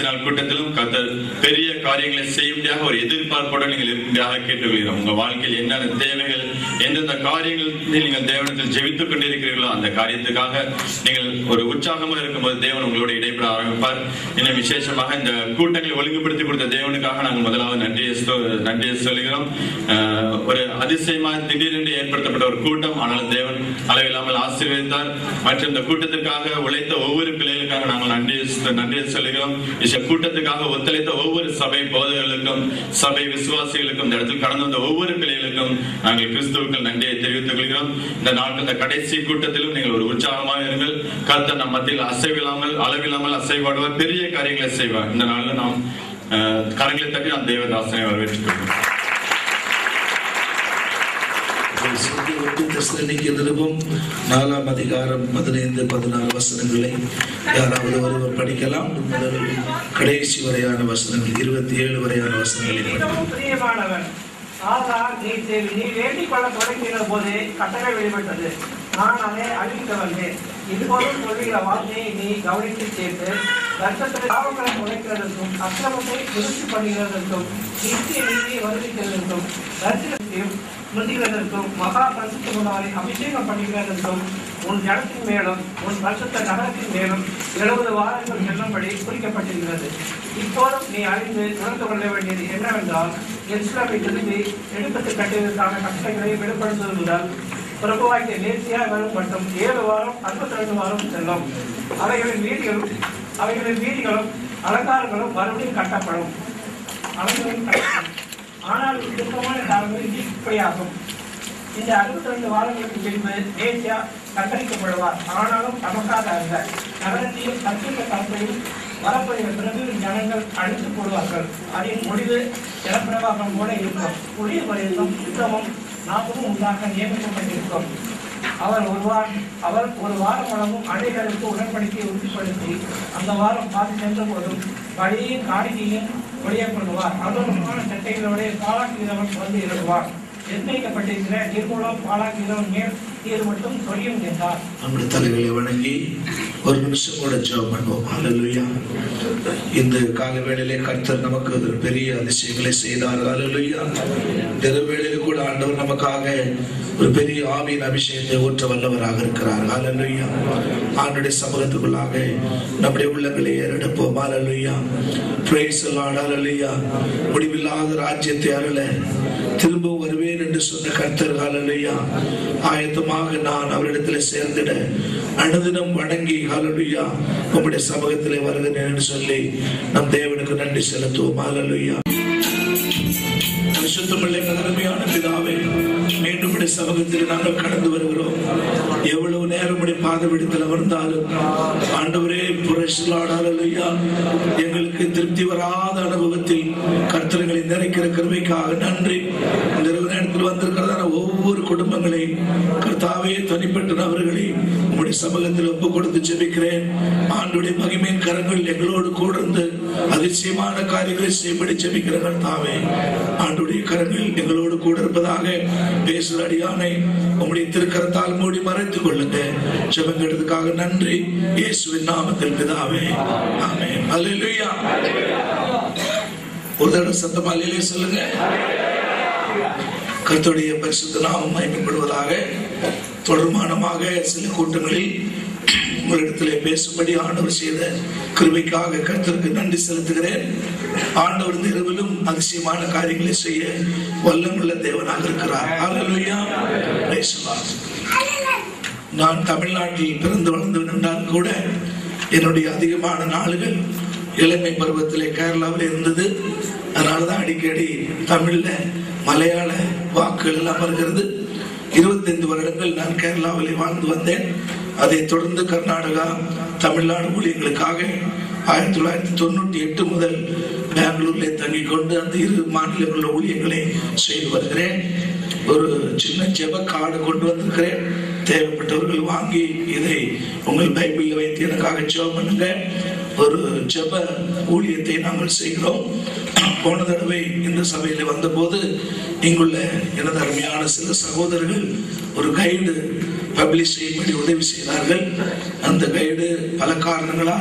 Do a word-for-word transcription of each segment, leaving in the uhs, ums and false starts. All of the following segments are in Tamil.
நாள் கூட்டத்திலும் கர்த்தர் பெரிய காரியங்களை செய்யும்படியாக ஒரு எதிர்பார்ப்போடு நீங்கள் இருக்கும்படியாக கேட்டுக்கொள்கிறோம். உங்க வாழ்க்கையில் என்னென்ன தேவைகள், எந்தெந்த காரியங்கள் நீங்கள் தேவனத்தில் ஜெபித்துக் கொண்டிருக்கிறீர்களோ அந்த காரியத்துக்காக நீங்கள் ஒரு உற்சாகமாக இருக்கும்போது தேவன் உங்களோட இடைப்பட ஆரம்பிப்பார். இன்னும் விசேஷமாக இந்த கூட்டங்களை ஒழுங்குபடுத்தி கொடுத்த தேவனுக்காக நாங்கள் முதலாவது நன்றியை நன்றியை சொல்கிறோம். ஒரு அதிசயமாக திடீரென்று ஏற்படுத்தப்பட்ட ஒரு கூட்டம், ஆனால் தேவன் அளவில்லாமல் ஆசீர்வதித்தார். மற்றும் இந்த கூட்டத்திற்காக உழைத்த ஒவ்வொரு பிள்ளைகளுக்காக நாங்கள் நன்றி நன்றியை சொல்கிறோம். இந்த கூட்டத்துக்காக ஒத்துழைத்த ஒவ்வொரு சபை போதகர்களுக்கும் சபை விசுவாசிகளுக்கும் இந்த இடத்தில் கடந்து வந்த ஒவ்வொரு பிள்ளைகளுக்கும் நாங்கள் கிறிஸ்துவுக்கு நன்றியை தெரிவித்துக் கொள்கிறோம். இந்த நாட்கள் இந்த கடைசி கூட்டத்திலும் நீங்கள் ஒரு உற்சாகமாக இருங்கள். கர்த்தர் நம் மத்தியில் அசைவில்லாமல் அளவில்லாமல் அசைவாடுவார், பெரிய காரியங்களை செய்வார். இந்த நாளில் நாம் கரங்களை தட்டி நாம் தேவதாசனை வரவேற்றுக் கொள்கிறோம். நாலாம் அதிகாரம் பதினைந்து பதினாறு வசனங்களை யாராவது ஒருவர் படிக்கலாம். கடைசி வரையான வசனங்கள் இருபத்தி ஏழு வரையான வசனங்களை நீ வேண்டிக் கொள்ள தொடங்கின போதே கட்டளை வெளிப்பட்டது, நான் அதை அழிக்க வந்தேன். இதுபோலும் சொல்லுகிற வார்த்தையை நீ கவனித்து கேட்டு ரத்தத்தில் பாவங்களை உழைக்கிறதற்கும் அக்கிரமத்தை திருப்தி பண்ணுகிறதற்கும் நித்திய நீதியை வருவிக்கிறதற்கும் தரிசனத்தையும் முந்திகிறதற்கும் மகா பரிசுத்தமுள்ளவரை அபிஷேகம் பண்ணுகிறதற்கும் உன் ஜனத்தின் மேலும் உன் பரிசுத்த நகரத்தின் மேலும் எழுபது வாரங்கள் செல்லும்படி குறிக்கப்பட்டிருக்கிறது. இப்போதும் நீ அறிந்து உணர்ந்து கொள்ள வேண்டியது என்னவென்றால், எருசலேமை திரும்பி எடுப்பத்து கட்டுவதற்கான கட்டளைகளை வெளிப்படுத்துவது முதல் பிரபுவாகிய நேர்த்தியா வரும் மட்டும் ஏழு வாரம் அறுபத்தி ரெண்டு வாரம் செல்லும். அவைகளின் வீதிகளும் அவைகளின் வீதிகளும் அலங்காரங்களும் மறுபடியும் கட்டப்படும். அவைகளும் ஆனால் சுத்தமான காலங்கள் இப்படியாகும். இந்த அறுபத்தி ரெண்டு வாரங்களுக்கு பின்பு நேர்த்தியா கட்டளிக்கப்படுவார். ஆனாலும் நமக்காக அல்ல, நகரத்தையும் கற்பித்த தரப்பையும் வரப்போகிற பிறகு ஜனங்கள் அழித்து போடுவார்கள். அதன் முடிவு ஜலப்பிரவாகம் கூட இருக்கும். புதிய வரையிலும் யுத்தமும் நாற்பதும் உண்டாக நியமிக்கப்பட்டிருக்கும். அவர் ஒரு வாரம் அவர் ஒரு வாரம் அளவும் அடைகளுக்கு உடன்படிக்கையை உறுதிப்படுத்தி அந்த வாரம் பார்த்து சென்ற போதும் வழியின் காணிக்கையும் ஒழியப்படுவார். அதோடு சட்டைகளுடைய பாலாக்குகிறவன் வந்து இறங்குவார். நிர்ணயிக்கப்பட்டிருக்கிற நிர்மூலம் பாலாக்குகிறவன் மேல் தீர் மட்டும் சொல்லியும் என்றார். நம்முடைய தலைகளை வணங்கி ஒரு நிமிஷம் கூட ஜெபம் பண்ணுவோம். ஹல்லேலூயா. இந்த கால வேளையிலே கர்த்தர் நமக்கு ஒரு பெரிய அதிசயங்களை செய்தார். ஹல்லேலூயா. இந்த வேளையிலே கூட ஆண்டவர் நமக்காக ஒரு பெரிய ஆவியின் அபிஷேகத்தை ஊற்ற வல்லவராக இருக்கிறார். ஹல்லேலூயா. ஆண்டவருடைய சமூகத்துக்குள்ளாக நம்முடைய உள்ளங்களை ஏறெடுப்போம். ஹல்லேலூயா. Praise the Lord. ஹல்லேலூயா. முடிவில்லாத ராஜ்யத்தை அருள திரும்பவும் வருவேன் என்று சொன்ன கர்த்தர் ஹல்லேலூயா ஆயத்தமாக நான் அவரிடத்தில் சேர்ந்திட அனுதினம் வணங்கி ஹல்லேலூயா உம்முடைய சமூகத்திலே வருகிறேன் என்று சொல்லி நம் தேவனுக்கு நன்றி செலுத்துவோம். ஹல்லேலூயா. பரிசுத்தமுள்ள அருமையான பிதாவே, மீண்டும் உடைய சமூகத்தில் நாங்கள் கடந்து வருகிறோம். எவ்வளவு நேரம் உடைய பாதபிடத்தில் அமர்ந்தாலும் ஆண்டவரே புரட்சியாளர்களையா எங்களுக்கு திருப்தி வராத அனுபவத்தில் கர்த்தர்களை நிறைக்கிற கிருபைக்காக நன்றி. இந்த நேரத்தில் வந்திருக்கிறதான ஒவ்வொரு குடும்பங்களையும் கர்த்தாவே தனிப்பட்ட நபர்களை உங்களுடைய சமூகத்தில் ஒப்பு கொடுத்து ஜெபிக்கிறேன். ஆண்டுடைய மகிமையின் கரங்கள் எங்களோடு கூட இருந்து அதிசயமான காரியங்களை செய்யப்படி ஜெபிக்கிற கர்த்தாவே, ஆண்டுடைய கரங்கள் எங்களோடு கூட இருப்பதாக பேசுகிற அடியானை உங்களுடைய திருக்கரத்தால் மூடி மறைத்துக் கொள்ளுங்க. ஜெபங்கிறதுக்காக நன்றி. இயேசுவின் நாமத்தில் பிதாவே, ஆமென். அல்லேலூயா. ஒரு தடவை சத்தமா அல்லேலூயா சொல்லுங்க. கர்த்தருடைய பரிசுத்த நாமம் மகிமைப்படுவதாக. தொடர்மானமாக சில கூட்டங்களில் உங்களிடத்திலே பேசும்படி ஆண்டவர் செய்த கிருபைக்காக கர்த்தருக்கு நன்றி செலுத்துகிறேன். ஆண்டவர் இந்த இரவிலும் அதிசயமான காரியங்களை செய்ய வல்லமுள்ள தேவனாக இருக்கிறார். ஹல்லேலூயா. Praise the Lord. நான் தமிழ்நாட்டில் பிறந்து வளர்ந்து நின்றால் கூட என்னுடைய அதிகமான நாளுகள் இளமை பருவத்திலே கேரளாவில் இருந்தது. அதனாலதான் அடிக்கடி தமிழ்ல மலையாள வாக்குகள் எல்லாம் வருகிறது. இருபத்தி ஐந்து வருடங்கள் நான் கேரளாவிலே வாழ்ந்து வந்தேன். அதை தொடர்ந்து கர்நாடகா தமிழ்நாடு ஊழியர்களுக்காக ஆயிரத்தி தொள்ளாயிரத்தி தொண்ணூற்றி எட்டு முதல் பெங்களூர்ல தங்கிக் கொண்டு அந்த இரு மாநிலங்களில் ஊழியர்களை செய்து வருகிறேன். ஒரு சின்ன ஜெப கார்டு கொண்டு வந்திருக்கிறேன். தேவைப்பட்டவர்கள் வாங்கி இதை உங்கள் பைபிளில் வைத்து எனக்காக ஜெபம் பண்ணுங்க. ஒரு ஜெப ஊழியத்தை நாங்கள் செய்கிறோம். போன தடவை இந்த சபையில வந்த போது இங்குள்ள எனது அருமையான சில சகோதரர்கள் ஒரு கைடு பப்ளிஷ் செய்யும்படி உதவி செய்தார்கள். அந்த கைடு பல காரணங்களால்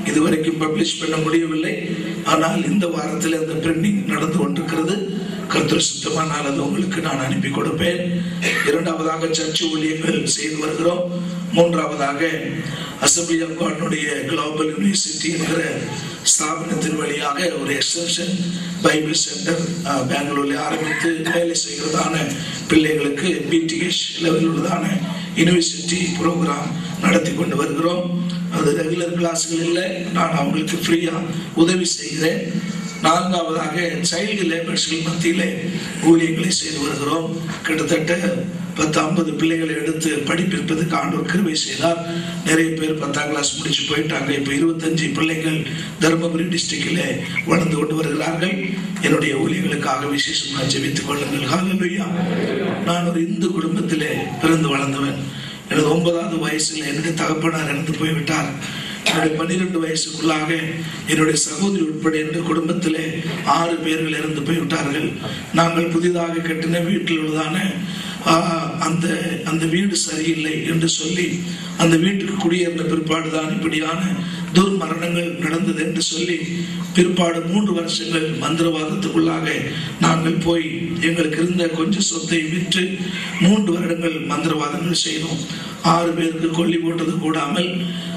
இதுவரைக்கும் பப்ளிஷ் பண்ண முடியவில்லை. ஆனால் இந்த வாரத்தில் அந்த பிரிண்டிங் நடந்து கொண்டிருக்கிறது. கர்த்தர் சுத்தமானால் அது உங்களுக்கு நான் அனுப்பி கொடுப்பேன். இரண்டாவதாக சர்ச் ஊழியர்கள் செய்து வருகிறோம். மூன்றாவதாக அசம்பிளி ஆஃப் காட்னுடைய குளோபல் யூனிவர்சிட்டி என்கிற ஸ்தாபனத்தின் வழியாக ஒரு எக்ஸ்டென்ஷன் பைபிள் சென்டர் பெங்களூரில் ஆரம்பித்து வேலை செய்கிறதான பிள்ளைகளுக்கு பிடிஎஸ் லெவலில் உள்ளதான யூனிவர்சிட்டி ப்ரோக்ராம் நடத்தி கொண்டு வருகிறோம். அது ரெகுலர் கிளாஸ்கள் இல்லை, நான் அவங்களுக்கு ஃப்ரீயா உதவி செய்கிறேன். நான்காவதாக சைல்டு லேபர்ஸ்கள் மத்தியிலே ஊழியர்களை செய்து வருகிறோம். கிட்டத்தட்ட பத்து ஐம்பது பிள்ளைகளை எடுத்து படிப்பிற்பதற்கு ஆண்டவர் கிருபை செய்தார். நிறைய பேர் பத்தாம் கிளாஸ் முடிச்சு போயிட்டாங்க. இப்ப இருபத்தஞ்சு பிள்ளைகள் தருமபுரி டிஸ்ட்ரிக்டில் வளர்ந்து கொண்டு வருகிறார்கள். என்னுடைய ஊழியர்களுக்காக விசேஷமாக ஜெபித்துக் கொள்ளுங்கள். ஹல்லேலூயா. நான் ஒரு இந்து குடும்பத்திலே பிறந்து வளர்ந்தவன். எனது ஒன்பதாவது வயசுல என்னுடைய தகப்பனார் இறந்து போய்விட்டார். என்னுடைய பன்னிரெண்டு வயசுக்குள்ளாக என்னுடைய சகோதரி உட்பட என்னுடைய குடும்பத்திலே ஆறு பேர்கள் இறந்து போய்விட்டார்கள். நாங்கள் புதிதாக கட்டின வீட்டில் உள்ளதான அந்த அந்த வீடு சரியில்லை என்று சொல்லி அந்த வீட்டுக்கு குடியேறின பிற்பாடுதான் இப்படியான துர்மரணங்கள் நடந்தது என்று சொல்லி பிற்பாடு மூன்று வருஷங்கள் மந்திரவாதத்துக்குள்ளாக நாங்கள் போய் எங்களுக்கு இருந்த கொஞ்சம் சொத்தை விற்று மூன்று வருடங்கள் மந்திரவாதங்கள் செய்தோம். ஆறு பேருக்கு கொல்லி போட்டது கூடாமல்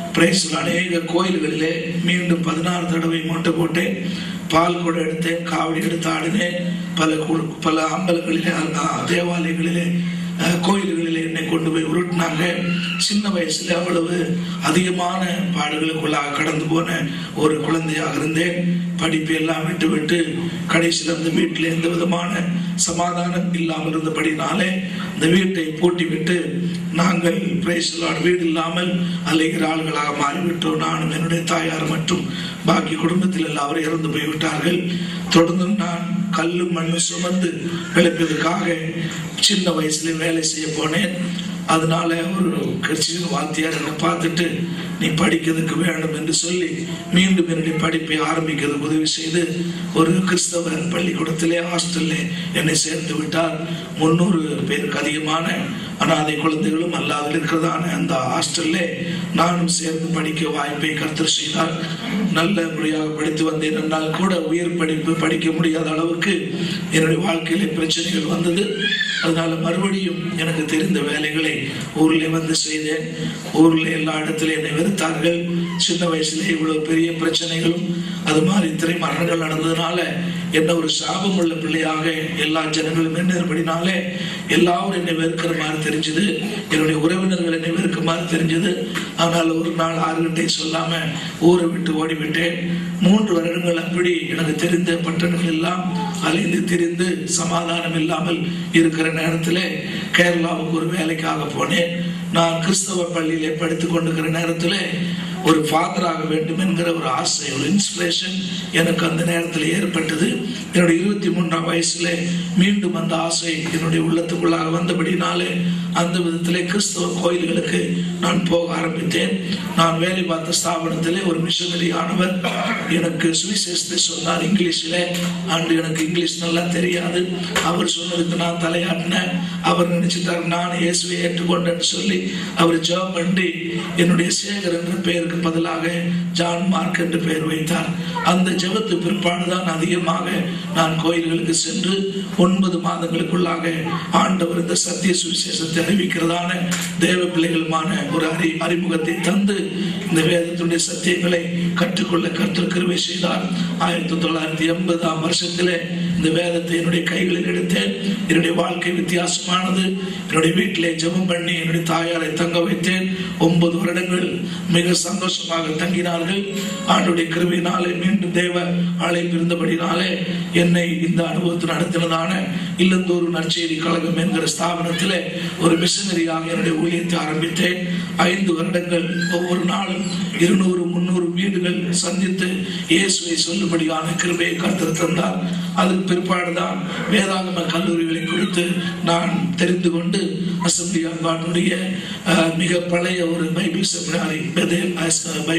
அநேக கோயில்களிலே மீண்டும் பதினாறு தடவை மொட்டை போட்டேன். பால் கூட எடுத்தேன், காவடி எடுத்து ஆடினேன். பல பல அம்பலங்களிலே தேவாலயங்களிலே கோயில்களிலே என்னை கொண்டு போய் உருட்டினாங்க. சின்ன வயசுல அவ்வளவு அதிகமான பாடுகளுக்குள்ளாக கடந்து போன ஒரு குழந்தையாக இருந்தேன். படிப்பு எல்லாம் விட்டு விட்டு கடைசியில் அந்த வீட்டில் எந்த விதமான சமாதானம் இல்லாமல் இருந்தபடினாலே இந்த வீட்டை பூட்டி விட்டு நாங்கள் வீடு இல்லாமல் அலைகிற ஆள்களாக மாறிவிட்டோம். நானும் என்னுடைய தாயார் மற்றும் பாக்கி குடும்பத்தில் எல்லாரும் இறந்து போய்விட்டார்கள். தொடர்ந்து நான் கல்லு மண்ணு சுமந்து பிழைப்பதற்காக சின்ன வயசுல வேலை செய்ய போனேன். அதனால ஒரு கிறிஸ்டியன் வாத்தியார் என்னை பார்த்துட்டு நீ படிக்கிறதுக்கு வேணும் என்று சொல்லி மீண்டும் என்னுடைய படிப்பை ஆரம்பிக்கிறதுக்கு உதவி செய்து ஒரு கிறிஸ்தவ பள்ளிக்கூடத்திலே ஹாஸ்டல்ல என்னை சேர்த்து விட்டார். முன்னூறு பேருக்கு அதிகமான அனாதை குழந்தைகளும் அல்லாத இருக்கிறதான அந்த ஹாஸ்டல்ல நானும் சேர்ந்து படிக்க வாய்ப்பை கர்த்தர் செய்தார். நல்ல முறையாக படித்து வந்தேன் என்றால் கூட உயர் படிப்பு படிக்க முடியாத அளவுக்கு என்னுடைய வாழ்க்கையில பிரச்சனைகள் வந்தது. அதனால மறுபடியும் எனக்கு தெரிந்த வேலைகளை ஊர்ல வந்து செய்தேன். ஊர்ல எல்லா இடத்துல என்னை வெறுத்தார்கள். சின்ன வயசுல இவ்வளவு பெரிய பிரச்சனைகளும் அது மாதிரி திரை மரணங்கள் நடந்ததுனால என்ன ஒரு சாபம் உள்ள பிள்ளையாக எல்லா ஜனங்களும் எண்ணினாலே எல்லாரும் என்னை வெறுக்கிற மாதிரி தெரிஞ்சது. என்னுடைய உறவினர்கள் என்னை வெறுக்க மாதிரி தெரிஞ்சது. ஆனால் ஒரு நாள் ஆறுகிட்டே சொல்லாம ஊரை விட்டு ஓடிவிட்டேன். மூன்று வருடங்கள் அப்படி எனக்கு தெரிந்த பட்டணங்கள் எல்லாம் அலைந்து திரிந்து சமாதானம் இல்லாமல் இருக்கிற நேரத்தில் கேரளாவுக்கு ஒரு வேலைக்காக போனேன். நான் கிறிஸ்தவ பள்ளியிலே படித்துக் கொண்டிருக்கிற நேரத்தில் ஒரு ஃபாதராக வேண்டும் என்கிற ஒரு ஆசை, ஒரு இன்ஸ்பிரேஷன் எனக்கு அந்த நேரத்தில் ஏற்பட்டது. என்னுடைய இருபத்தி மூன்றாம் வயசுல மீண்டும் அந்த ஆசை என்னுடைய உள்ளத்துக்குள்ளாக வந்தபடினாலே அந்த விதத்திலே கிறிஸ்தவ கோயில்களுக்கு நான் போக ஆரம்பித்தேன். நான் வேலை பார்த்த ஸ்தாபனத்திலே ஒரு மிஷனரி ஆனவர் எனக்கு சுவிசேஷத்தை சொன்னார் இங்கிலீஷில். அன்று எனக்கு இங்கிலீஷ் நல்லா தெரியாது. அவர் சொன்னதுக்கு நான் தலையாட்டினேன். அவர் நினைச்சிட்டார் நான் இயேசுவை ஏற்றுக்கொண்டேன்னு சொல்லி அவர் ஜெபம் பண்ணி என்னுடைய சேகர் என்ற பெயருக்கு பதிலாக ஜான் மார்க் என்று பெயர் வைத்தார். அந்த ஜெபத்து பிற்பாடுதான் அதிகமாக நான் கோயில்களுக்கு சென்று ஒன்பது மாதங்களுக்குள்ளாக ஆண்டவர் இந்த சத்திய சுவிசேஷத்தை அறிவிக்கிறதான தேவ பிள்ளைகளுமான ஒரு அறி அறிமுகத்தை தந்து இந்த வேதத்துடைய சத்தியங்களை கற்றுக்கொள்ள கர்த்தர் கிருபை செய்தார். ஆயிரத்தி தொள்ளாயிரத்தி எண்பதாம் வருஷத்திலே இந்த வேதத்தை என்னுடைய கைகளில் எடுத்தேன். என்னுடைய வாழ்க்கை வித்தியாசமானது. என்னுடைய வீட்டிலே ஜெபம் பண்ணி என்னுடைய தாயாரை தங்க வைத்தேன். ஒன்பது வருடங்கள் மிக சந்தோஷமாக தங்கினார்கள். ஆண்டுடைய கிருபையினாலே மீண்டும் தேவ அழைப்பு இருந்தபடினாலே என்னை இந்த அனுபவத்தை நடத்தினதான இல்லந்தோறும் நற்செய்தி கழகம் என்கிற ஸ்தாபனத்திலே ஒரு மிஷனரியாக என்னுடைய ஊழியத்தை ஆரம்பித்தேன். ஐந்து வருடங்கள் ஒவ்வொரு நாளும் இருநூறு முன்னூறு வீடுகள் சந்தித்து இயேசுவை சொல்லும்படியான கிருபையை கர்த்தர் தந்தார். அதற்கு பிற்பாடுதான் வேதாகம கல்லூரிகளை குறித்து நான் தெரிந்து கொண்டு அசம்பிளி ஆஃப் காட்னுடைய மிக பழைய ஒரு Bible seminary Bethel Bible college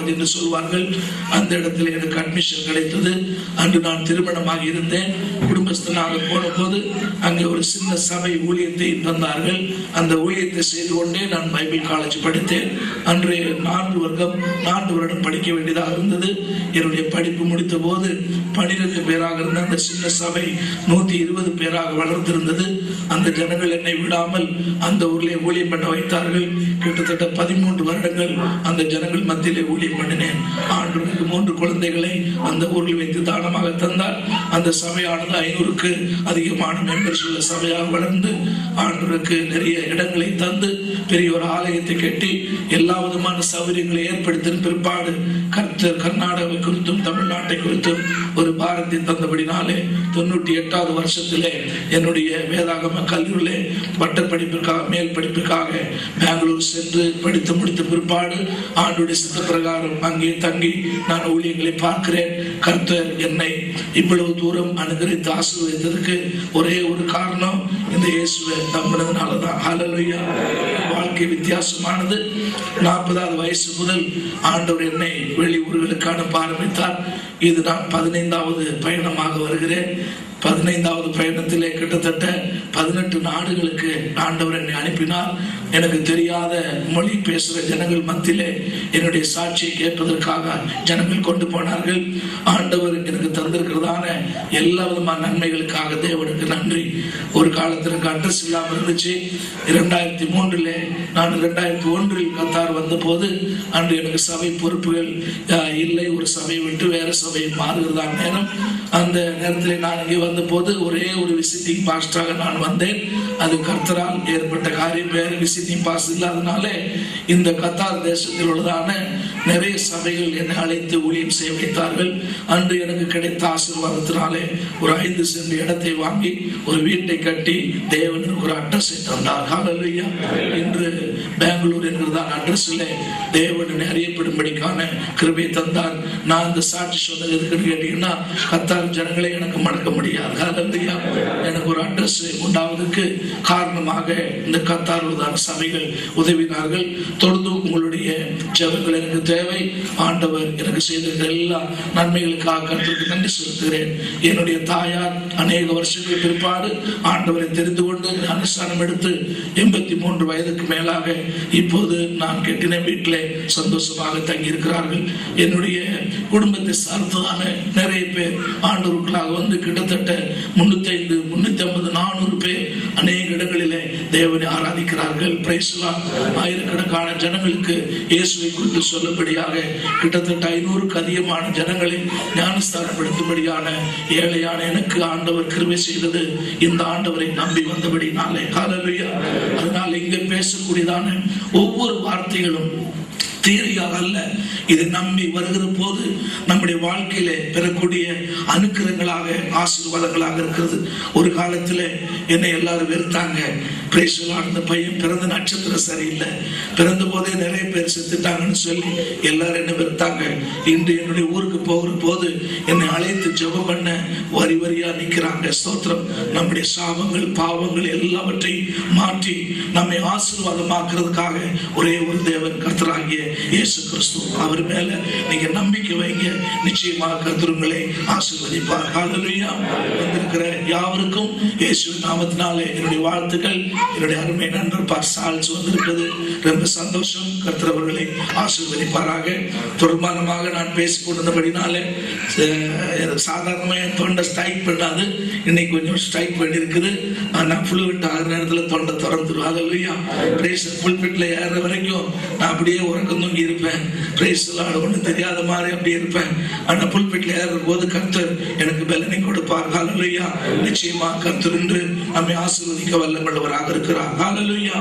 compound என்று சொல்வார்கள், அந்த இடத்துல எனக்கு அட்மிஷன் கிடைத்தது. அன்று நான் திருமணமாக இருந்தேன். குடும்பஸ்தனாக போன போது அங்கே ஒரு சின்ன சபை ஊழியத்தை தந்தார்கள். அந்த ஊழியத்தை செய்து கொண்டே நான் பைபிள் காலேஜ் படித்தேன். அன்றைய நான்கு வருடம் நான்கு வருடம் படிக்க வேண்டியதாக இருந்தது. என்னுடைய படிப்பு முடித்த போது பனிரெண்டு பேராக இருந்த அந்த சின்ன சபை நூத்தி இருபது பேராக வளர்ந்திருந்தது. அந்த ஜனங்கள் என்னை விடாமல் அந்த ஊரிலே ஊழியம் பண்ண வைத்தார்கள். கிட்டத்தட்ட பதிமூன்று வருடங்கள் அந்த ஜனங்கள் மத்தியிலே ஊழியம் பண்ணினேன். ஆண்டுக்கு மூன்று குழந்தைகளை அந்த ஊரில் வைத்து தானமாக தந்தார். அந்த சபையானது ஐநூறுக்கு அதிகமான மெம்பர்ஸ் உள்ள சபையாக வளர்ந்து ஆண்டுக்கு நிறைய இடங்களை தந்து பெரிய ஒரு ஆலயத்தை கட்டி எல்லா விதமான சௌகரியங்களை ஏற்படுத்தின பிற்பாடு கர்த்தர் கர்நாடகாவை குறித்தும் தமிழ்நாட்டை குறித்தும் ஒரு பாரதி தந்தபடினாலே தொண்ணூற்றி எட்டாவது வருஷத்திலே என்னுடைய வேதாகம கல்லூரியிலே பட்ட படிப்பிற்காக மேல் படிப்பிற்காக பெங்களூர் சென்று படித்து முடித்த பிற்பாடு ஆண்டுடைய சித்த பிரகாரம் அங்கே தங்கி நான் ஊழியங்களை பார்க்கிறேன். கர்த்தர் என்னை இவ்வளவு தூரம் அனுகரித்து ஆசீர்வதித்ததற்கு ஒரே ஒரு காரணம் இந்த இயேசுவை நம்பினதுனாலதான். ஹல்லேலூயா. வாழ்க்கை வித்தியாசமானது. நாற்பதாவது வயசு முதல் ஆண்டவர் என்னை வெளியூர்களுக்கு அனுப்ப ஆரம்பித்தார். இது நான் பதினைந்தாவது பயணமாக வருகிறேன். பதினைந்தாவது பயணத்திலே கிட்டத்தட்ட பதினெட்டு நாடுகளுக்கு ஆண்டவர் என்னை அனுப்பினார். எனக்கு தெரியாத மொழி பேசுகிற ஜனங்கள் மத்தியிலே என்னுடைய சாட்சியை கேட்பதற்காக ஜனங்கள் கொண்டு போனார்கள். ஆண்டவர் எனக்கு தந்திருக்கிறதான எல்லா விதமான நன்மைகளுக்காக தேவனுக்கு நன்றி. ஒரு காலத்தில் எனக்கு அட்ரஸ் இல்லாமல் இருந்துச்சு. இரண்டாயிரத்தி மூன்றிலே நான் இரண்டாயிரத்தி ஒன்றில் கத்தார் வந்த போது அன்று எனக்கு சபை பொறுப்புகள் இல்லை. ஒரு சபையை விட்டு வேற சபையை மாறுகிறதான நேரம். அந்த நேரத்தில் நான் இங்கே வந்த போது ஒரே ஒரு விசிட்டிங் பாஸ்டராக நான் வந்தேன். அது கர்த்தரால் ஏற்பட்ட காரியம். வேற விசிட்டிங் பாஸ் இல்லாதனாலே இந்த கத்தார் தேசத்தில் உள்ளதான நிறைய சபைகள் என்னை அழைத்து ஊழியம் செய்ய வைத்தார்கள். அன்று எனக்கு கிடைத்த ஆசீர்வாதத்தினாலே ஒரு ஐந்து சென்ட் இடத்தை வாங்கி ஒரு வீட்டை கட்டி தேவனுக்கு ஒரு அட்ரஸை தந்தார். ஹல்லேலூயா. இன்று பெங்களூர் என்கிறதான அட்ரஸில் தேவன் அறியப்படும்படிக்கான கிருபை தந்தார். நான் இந்த சாட்சி சொன்னது எதுக்குன்னு கேட்டீங்கன்னா, கத்தார் ஜனங்களை எனக்கு மறக்க முடியாது. ஹல்லேலூயா. எனக்கு ஒரு அட்ரஸ் உண்டாவதற்கு காரணமாக இந்த கத்தார் உள்ளதான சபைகள் உதவினார்கள். தொடர்ந்து உங்களுடைய ஜெபங்கள் எனக்கு தேவை. ஆண்டவர் எனக்கு செய்த எல்லா நன்மைகளுக்காக கர்த்தருக்கு நன்றி செலுத்துகிறேன். என்னுடைய தாயார் அநேக வருஷங்களுக்கு பிற்பாடு ஆண்டவரை தெரிந்து கொண்டு அனுஷ்டானம் எடுத்து எண்பத்தி மூன்று வயதுக்கு மேலாக இப்போது நான் கட்டின வீட்டிலே சந்தோஷமாக தங்கி இருக்கிறார்கள். என்னுடைய குடும்பத்தை சார்ந்ததான நிறைய பேர் ஆண்டவருக்குள்ளாக வந்து கிட்டத்தட்ட முன்னூத்தி ஐந்து முன்னூத்தி ஐம்பது நானூறு பேர் அநேக இடங்களிலே தேவனை ஆராதிக்கிறார்கள். ஆயிரக்கணக்கான ஜனங்களுக்கு இயேசுவை குறித்து சொல்லபடியாக கிட்டத்தட்ட ஐநூறுக்கு அதிகமான ஜனங்களை ஞானஸ்தானப்படுத்தும்படியான ஏழையான எனக்கு ஆண்டவர் கிருபை செய்தது இந்த ஆண்டவரை நம்பி வந்தபடினாலே. ஹல்லேலூயா. அதனால இங்க பேசக்கூடியதான ஒவ்வொரு வார்த்தைகளும் தீரியாக அல்ல, இது நம்பி வருகிற போது நம்முடைய வாழ்க்கையில பெறக்கூடிய அனுக்கிரகங்களாக ஆசீர்வாதங்களாக இருக்கிறது. ஒரு காலத்துல என்னை எல்லாரும் வெறுத்தாங்க. அந்த பையன் பிறந்த நட்சத்திரம் சரியில்லை, பிறந்த போதே நிறைய பேர் செத்துட்டாங்கன்னு சொல்லி எல்லாரும் என்ன வெறுத்தாங்க. இன்று என்னுடைய ஊருக்கு போகிற போது என்னை அழைத்து ஜெபம் பண்ண வரி வரியா நிற்கிறாங்க. ஸ்தோத்திரம். நம்முடைய சாபங்கள் பாவங்கள் எல்லாவற்றையும் மாற்றி நம்மை ஆசீர்வாதமாக்குறதுக்காக ஒரே ஒரு தேவன் கர்த்தராகிய இயேசு கிறிஸ்து. அவர் மேல நீங்க நம்பிக்கை வைங்க, நிச்சயமாக கர்த்தர் உங்களை ஆசீர்வதிப்பார். ஹல்லேலூயா. வந்திருக்கிற யாவருக்கும் இயேசுவின் நாமத்தினாலே என்னுடைய வாழ்த்துக்கள். என்னுடைய அருமை நண்பர் பாஸ்டர் வந்திருக்கிறது ரொம்ப சந்தோஷம். கர்த்தர் அவர்களை ஆசீர்வதிப்பாராக. தொடர்பானமாக நான் பேசிக் கொண்டிருந்தபடினாலே சாதாரணமாக தொண்டை ஸ்ட்ரைக் பண்ணாது, இன்னைக்கு கொஞ்சம் ஸ்ட்ரைக் பண்ணிருக்குது. நான் புல்வெட்டு ஆகிற நேரத்தில் தொண்டை திறந்துடும். ஹல்லேலூயா. புல்வெட்டில் ஏற வரைக்கும் நான் அப்படியே உறக்கம் தூங்கி இருப்பேன். ஒன்றும் தெரியாத மாதிரி அப்படியே இருப்பேன். ஆனா புல்பெட்டில் ஏறுற போது கர்த்தர் எனக்கு பலனை கொடுப்பார். ஹல்லேலூயா. நிச்சயமா கர்த்தர் என்று நம்மை ஆசீர்வதிக்க வல்லவராக இருக்கிறார். ஹல்லேலூயா.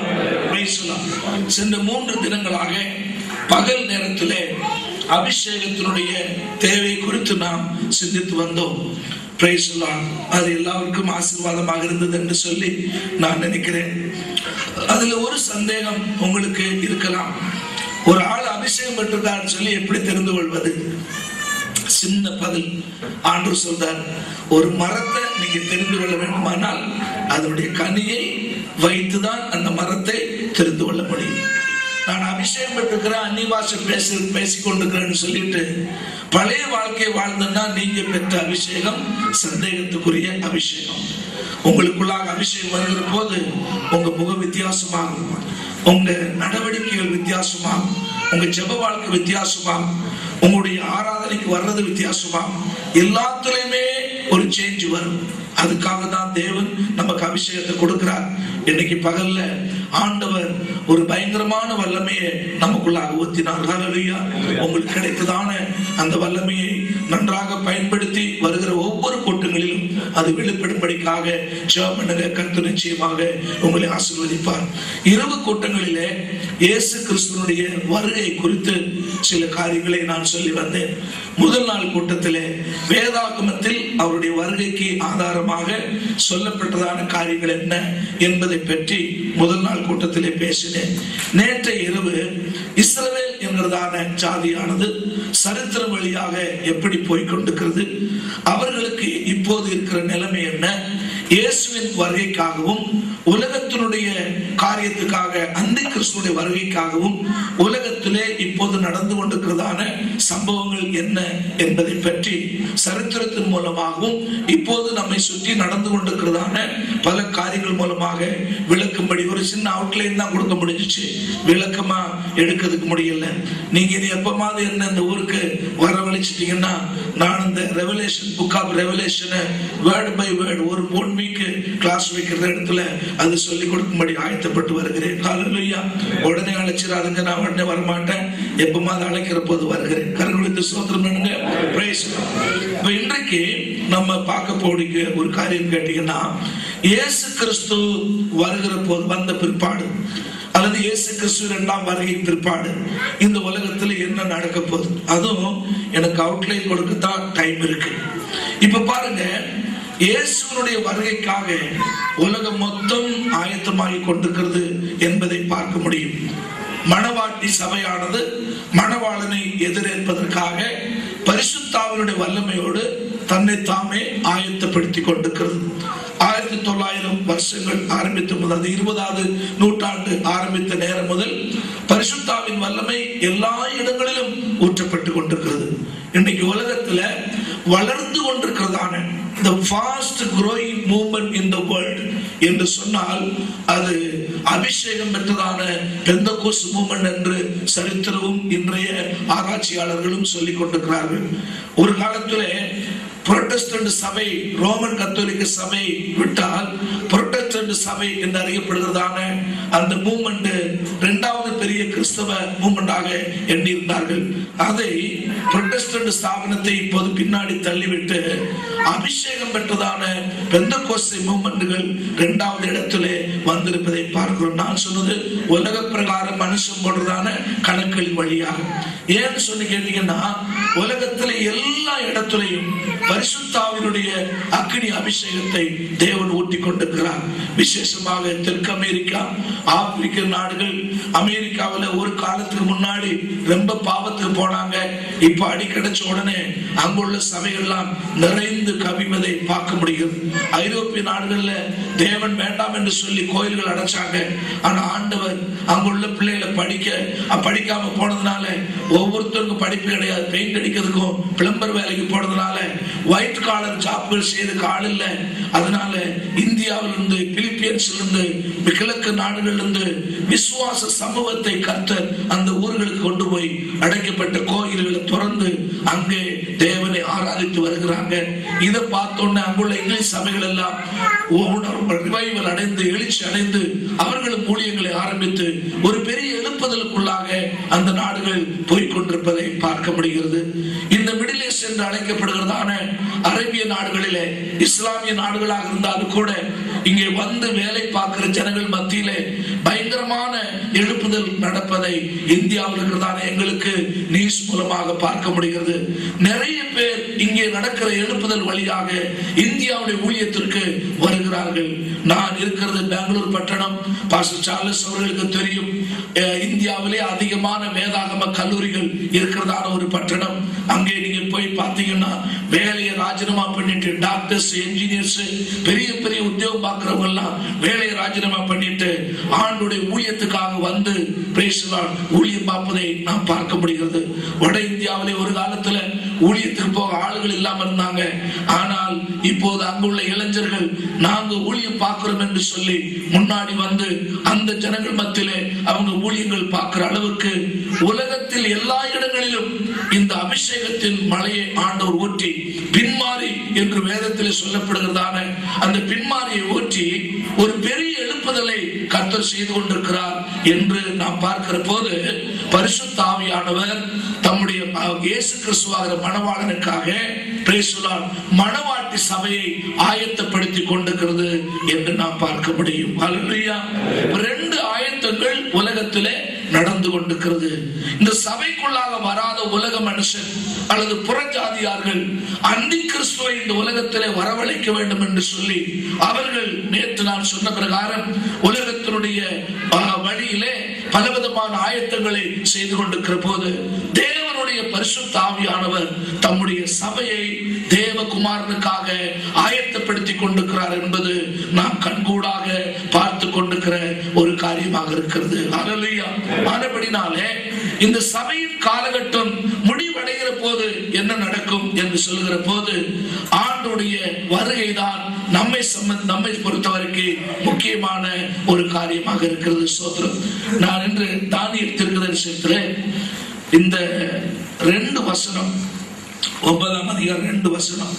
சென்ற மூன்று தினங்களாக பகல் நேரத்திலே அபிஷேகத்தினுடைய தேவை குறித்து நாம் சிந்தித்து வந்தோம். அது எல்லாருக்கும் ஆசீர்வாதமாக இருந்தது என்று சொல்லி நான் நினைக்கிறேன். அதுல ஒரு சந்தேகம் உங்களுக்கு இருக்கலாம். ஒரு ஆள் அபிஷேகம் பெற்றிருக்கான்னு சொல்லி எப்படி தெரிந்து கொள்வது? சின்ன பதில். ஆண்டவர் சொல்றார், ஒரு மரத்தை நீங்க தெரிந்து கொள்ள வேண்டுமானால் அதனுடைய கனியை வைத்துதான் அந்த மரத்தை தெரிந்து கொள்ள முடியும். நான் அபிஷேகம் பெற்றிருக்கிறேன், அந்நிய பாஷை பேசி பேசிக் கொண்டிருக்கிறேன்னு சொல்லிட்டு பழைய வாழ்க்கையை வாழ்ந்தா நீங்க பெற்ற அபிஷேகம் சந்தேகத்துக்குரிய அபிஷேகம். உங்களுக்குள்ளாக அபிஷேகம் வருகிற போது உங்க முக வித்தியாசமாகும், உங்க நடவடிக்கைகள் வித்தியாசமாகும், உங்க ஜெப வாழ்க்கை வித்தியாசமாகும், உங்களுடைய ஆராதனைக்கு வர்றது வித்தியாசமாகும். எல்லாத்துலயுமே ஒரு சேஞ்ச் வரும். அதுக்காக தான் தேவன் நமக்கு அபிஷேகத்தை கொடுக்கிறார். இன்னைக்கு பகல்ல ஆண்டவர் ஒரு பயங்கரமான வல்லமையை நமக்குள்ளாக ஊத்தினார். ஹல்லேலூயா. உங்களுக்கு கிடைத்ததான அந்த வல்லமையை நன்றாக பயன்படுத்தி வருகிற ஒவ்வொரு கூட்டங்களிலும் அது வெளிப்படும்படிக்காக ஜெபம் பண்ணுங்க. கர்த்தர் நிச்சயமாக உங்களை ஆசீர்வதிப்பார். இரவு கூட்டங்களிலே இயேசு கிறிஸ்துவினுடைய வருகை குறித்து சில காரியங்களை நான் சொல்லி வந்தேன். முதல் நாள் கூட்டத்திலே வேதாகமத்தில் அவருடைய வருகைக்கு ஆதாரமாக சொல்லப்பட்டதான காரியங்கள் என்ன என்பதை பற்றி முதல் நாள் கூட்டத்திலே பேசினேன். நேற்றைய இரவு இஸ்ரவேல் என்கிறதான ஜாதியானது சரித்திரம் வழியாக எப்படி போய்கொண்டிருக்கிறது, அவர்களுக்கு இப்போது இருக்கிற நிலைமை என்ன, இயேசுவின் வருகைக்காகவும் உலகத்தினுடைய காரியத்துக்காக அந்தி கிறிஸ்துடைய வருகைக்காகவும் உலகத்திலே இப்போது நடந்து கொண்டிருக்கிறதான சம்பவங்கள் என்ன என்பதை பற்றி சரித்திரத்தின் மூலமாகவும் இப்போது நம்மை சுற்றி நடந்து கொண்டிருக்கிறதான பல காரியங்கள் மூலமாக விளக்கும்படி ஒரு சின்ன அவுட்லைன் தான் கொடுக்க முடிஞ்சிச்சு. விளக்கமா எடுக்கிறதுக்கு முடியல. நீங்க இது எப்பமாவது என்ன இந்த ஊருக்கு வரவழைச்சிட்டீங்கன்னா நான் இந்த ரெவலேஷன் புக் ஆஃப் ரெவலேஷனை வேர்டு பை வேர்டு ஒரு ஒன் வீக் கிளாஸ் வைக்கிற இடத்துல அது சொல்லி கொடுக்கும்படி ஆயத்தப்பட்டு வருகிறேன். ஹல்லேலூயா. உடனே அழைச்சிடாதுங்க, நான் உடனே வரமாட்டேன், எப்பமாவது அழைக்கிற போது வருகிறேன். கரங்களுக்கு ஸ்தோத்திரம் பண்ணுங்க. பிரைஸ். இப்ப இன்றைக்கு நம்ம பார்க்க போடிக்க ஒரு காரியம் கேட்டீங்கன்னா, இயேசு கிறிஸ்து வருகிற போது வந்த பிற்பாடு அல்லது இயேசு கிறிஸ்து இரண்டாம் வருகை பிற்பாடு இந்த உலகத்துல என்ன நடக்க போகுது, அதுவும் எனக்கு அவுட்லைன் கொடுக்கத்தான் டைம் இருக்கு. இப்ப பாருங்க, இயேசுனுடைய வருகைக்காக உலகம் மொத்தம் ஆயத்தமாகி கொண்டிருக்கிறது என்பதை பார்க்க முடியும். மணவாட்டி சபையானது மணவாளனை எதிரேற்பதற்காக பரிசுத்தாவினுடைய வல்லமையோடு தன்னை தாமே ஆயத்தப்படுத்திக் கொண்டிருக்கிறது. ஆயிரத்தி தொள்ளாயிரம் வருஷங்கள் ஆரம்பித்த முதல் இருபதாவது நூற்றாண்டு ஆரம்பித்த நேரம் முதல் பரிசுத்தாவின் வல்லமை எல்லா இடங்களிலும் ஊற்றப்பட்டு கொண்டிருக்கிறது. இன்னைக்கு உலகத்துல வளர்ந்து கொண்டிருக்கிறதான the fast growing movement in the world என்று சொன்னால் அது அபிஷேகம் பெற்றதான பெந்தகோஸ்து மூவ்மெண்ட் என்று சரித்திரமும் இன்றைய ஆராய்ச்சியாளர்களும் சொல்லிக் கொண்டிருக்கிறார்கள். ஒரு காலத்திலே புரொட்டஸ்டன்ட் சபை ரோமன் கத்தோலிக்க சபை விட்டால் புரொட்டஸ்டன்ட் சபை என்று அறியப்படுகிறதான அந்த மூவ்மெண்ட் இரண்டாவது பெரிய கிறிஸ்தவ மூவ்மெண்டாக எண்ணியிருந்தார்கள். அதை புரொட்டஸ்டன்ட் ஸ்தாபனத்தை இப்போது பின்னாடி தள்ளிவிட்டு அபிஷேகம் பெற்றதான பெந்தகோஸ்து மூவ்மெண்ட்கள் இரண்டாவது இடத்திலே வந்திருப்பதை பார்க்கிறோம். நான் சொன்னது உலக பிரகாரம் மனுஷன் போடுறதான கணக்குகளின் வழியாக. ஏன்னு சொல்லி கேட்டீங்கன்னா, உலகத்திலே எல்லா இடத்திலையும் பரிசுத்தாவினுடைய அக்னி அபிஷேகத்தை தேவன் ஊட்டி கொண்டிருக்கிறார். விசேஷமாக தெற்கு அமெரிக்கா, ஆப்பிரிக்க நாடுகள், அமெரிக்காவில் ஒரு காலத்துக்கு முன்னாடி ரொம்ப பாவத்துக்கு போனாங்க. இப்ப அடிக்கடைச்ச உடனே அங்குள்ள சபைகள்லாம் நிறைந்து கவிவதை பார்க்க முடிகிறது. ஐரோப்பிய நாடுகள்ல தேவன் வேண்டாம் என்று சொல்லி கோயில்கள் அடைச்சாங்க. ஆனா ஆண்டவர் அங்குள்ள பிள்ளைகளை படிக்க படிக்காம போனதுனால ஒவ்வொருத்தருக்கும் படிப்பு கிடையாது. பெயிண்ட் அடிக்கிறதுக்கும் பிளம்பர் வேலைக்கு போனதுனால ஒயிட் காலர் ஜாப்கள் செய்யறதுக்கு ஆள் இல்ல. அதனால இந்தியாவிலிருந்து இருந்து பிலிப்பியன்ஸ்ல இருந்து கிழக்கு நாடுகள் இருந்து விசுவாச சமூகத்தை கர்த்தர் அந்த ஊர்களுக்கு கொண்டு போய் அடைக்கப்பட்ட கோயில்களை திறந்து அங்கே தேவனை ஆராதித்து வருகிறாங்க. இதை பார்த்தோன்னே அங்குள்ள இங்கிலீஷ் சபைகள் எல்லாம் ரிவைவல் அடைந்து எழுச்சி அடைந்து அவர்களும் ஊழியங்களை ஆரம்பித்து ஒரு பெரிய எழுப்புதலுக்குள்ளாக அந்த நாடுகள் போய்கொண்டிருப்பதை பார்க்க முடிகிறது. இந்த மிடில் ஈஸ்ட் என்று அழைக்கப்படுகிறதான அரேபிய நாடுகளிலே இஸ்லாமிய நாடுகளாக இருந்தாலும் கூட இங்கே வந்து வேலை பார்க்கிற ஜனங்கள் மத்தியிலே பயங்கரமான எழுப்புதல் நடப்பதை இந்தியாவில் இருக்கிறதான எங்களுக்கு நியூஸ் மூலமாக பார்க்க முடிகிறது. நிறைய பேர் இங்கே நடக்கிற எழுப்புதல் வழியாக இந்தியாவுடைய ஊழியத்திற்கு வருகிறார்கள். நான் இருக்கிறது பெங்களூர் பட்டணம். பாஸ்டர் சார்லஸ் அவர்களுக்கு தெரியும், இந்தியாவிலே அதிகமான வேதாகம கல்லூரிகள் இருக்கிறதான ஒரு பட்டணம். அங்கே நீங்க போய் பார்த்தீங்கன்னா வேலைய ராஜ ராஜினாமா பண்ணிட்டு டாக்டர்ஸ், என்ஜினியர்ஸ், பெரிய பெரிய உத்தியோகம் பார்க்கிறவங்க எல்லாம் வேலையை ராஜினாமா பண்ணிட்டு ஆண்டுடைய ஊழியத்துக்காக வந்து ஊழியம் பார்ப்பதை நாம் பார்க்க முடிகிறது. வட இந்தியாவிலே ஒரு காலத்துல ஊழியத்துக்கு போக ஆளுகள் இல்லாம இருந்தாங்க. ஆனால் இப்போது அங்குள்ள இளைஞர்கள் நாங்க ஊழியம் பார்க்கிறோம் என்று சொல்லி முன்னாடி வந்து அந்த ஜனங்கள் மத்தியிலே அவங்க ஊழியங்கள் பார்க்கிற அளவுக்கு உலகத்தில் எல்லா இடங்களிலும் இந்த அபிஷேகத்தின் மழையை ஆண்டவர் ஊற்றி பின்மாறி என்று வேதத்திலே சொல்லப்படுகிறதான அந்த பின்மாரியை ஊற்றி ஒரு பெரிய எழுப்புதலை கர்த்தர் செய்து கொண்டிருக்கிறார் என்று நாம் பார்க்கிற போது பரிசுத்த ஆவியானவர் தம்முடைய இயேசு கிறிஸ்துவாகிற மணவாளனுக்காக மணவாட்டி சபையை ஆயத்தப்படுத்தி கொண்டிருக்கிறது என்று நாம் பார்க்க முடியும். அல்லேலூயா. ரெண்டு ஆயத்தங்கள் உலகத்திலே நடந்து கொண்டிருக்கிறது. இந்த சபைக்குள்ளாக வராத உலக மனுஷன் அல்லது புறஜாதியார்கள் அந்தி கிறிஸ்துவை இந்த உலகத்திலே வரவழைக்க வேண்டும் என்று சொல்லி அவர்கள் நேற்று நான் சொன்ன பிரகாரம் உலகத்தினுடைய வழியிலே பலவிதமான ஆயத்தங்களை செய்து கொண்டிருக்கிற போது தேவனுடைய பரிசுத்த ஆவியானவர் தம்முடைய சபையை தேவகுமாரனுக்காக ஆயத்தப்படுத்தி கொண்டிருக்கிறார் என்பது நாம் கண்கூடாக பார்த்து கொண்டிருக்கிற ஒரு காரியமாக இருக்கிறது. அல்லேலூயா. ஆனபடினாலே இந்த சபையின் காலகட்டம் முடிவடைகிற போது என்ன நடக்கும் என்று சொல்லுகிற போது ஆண்டுடைய வருகைதான் நம்மை நம்மை பொறுத்தவரைக்கும் முக்கியமான ஒரு காரியமாக இருக்கிறது. சோத்திரம். நான் இன்று தானியேல் தீர்க்கதரிசனத்திலே இந்த ரெண்டு வசனம், ஒன்பதாம் அதிகாரம் ரெண்டு வசனம்,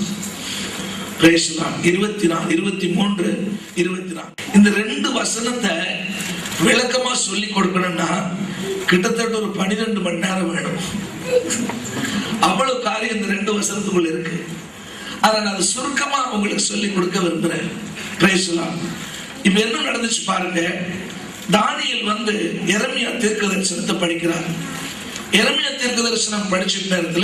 இருபத்தி நாலு இருபத்தி மூன்று இருபத்தி நாலு இந்த ரெண்டு வசனத்தை விளக்கமா சொல்லி கொடுக்கணும்னா கிட்டத்தட்ட ஒரு பனிரெண்டு மணி நேரம் வேணும். அவ்வளவு காரியம் இந்த ரெண்டு வசனத்துக்குள்ள இருக்கு. ஆனா நான் சுருக்கமா உங்களுக்கு சொல்லி கொடுக்க விரும்புறேன். இப்ப என்ன நடந்துச்சு பாருங்க. தானியேல் வந்து எரேமியா தீர்க்க தரிசனத்தை படிக்கிறார். எரேமியா தீர்க்க தரிசனம் படிச்சிட்ட நேரத்துல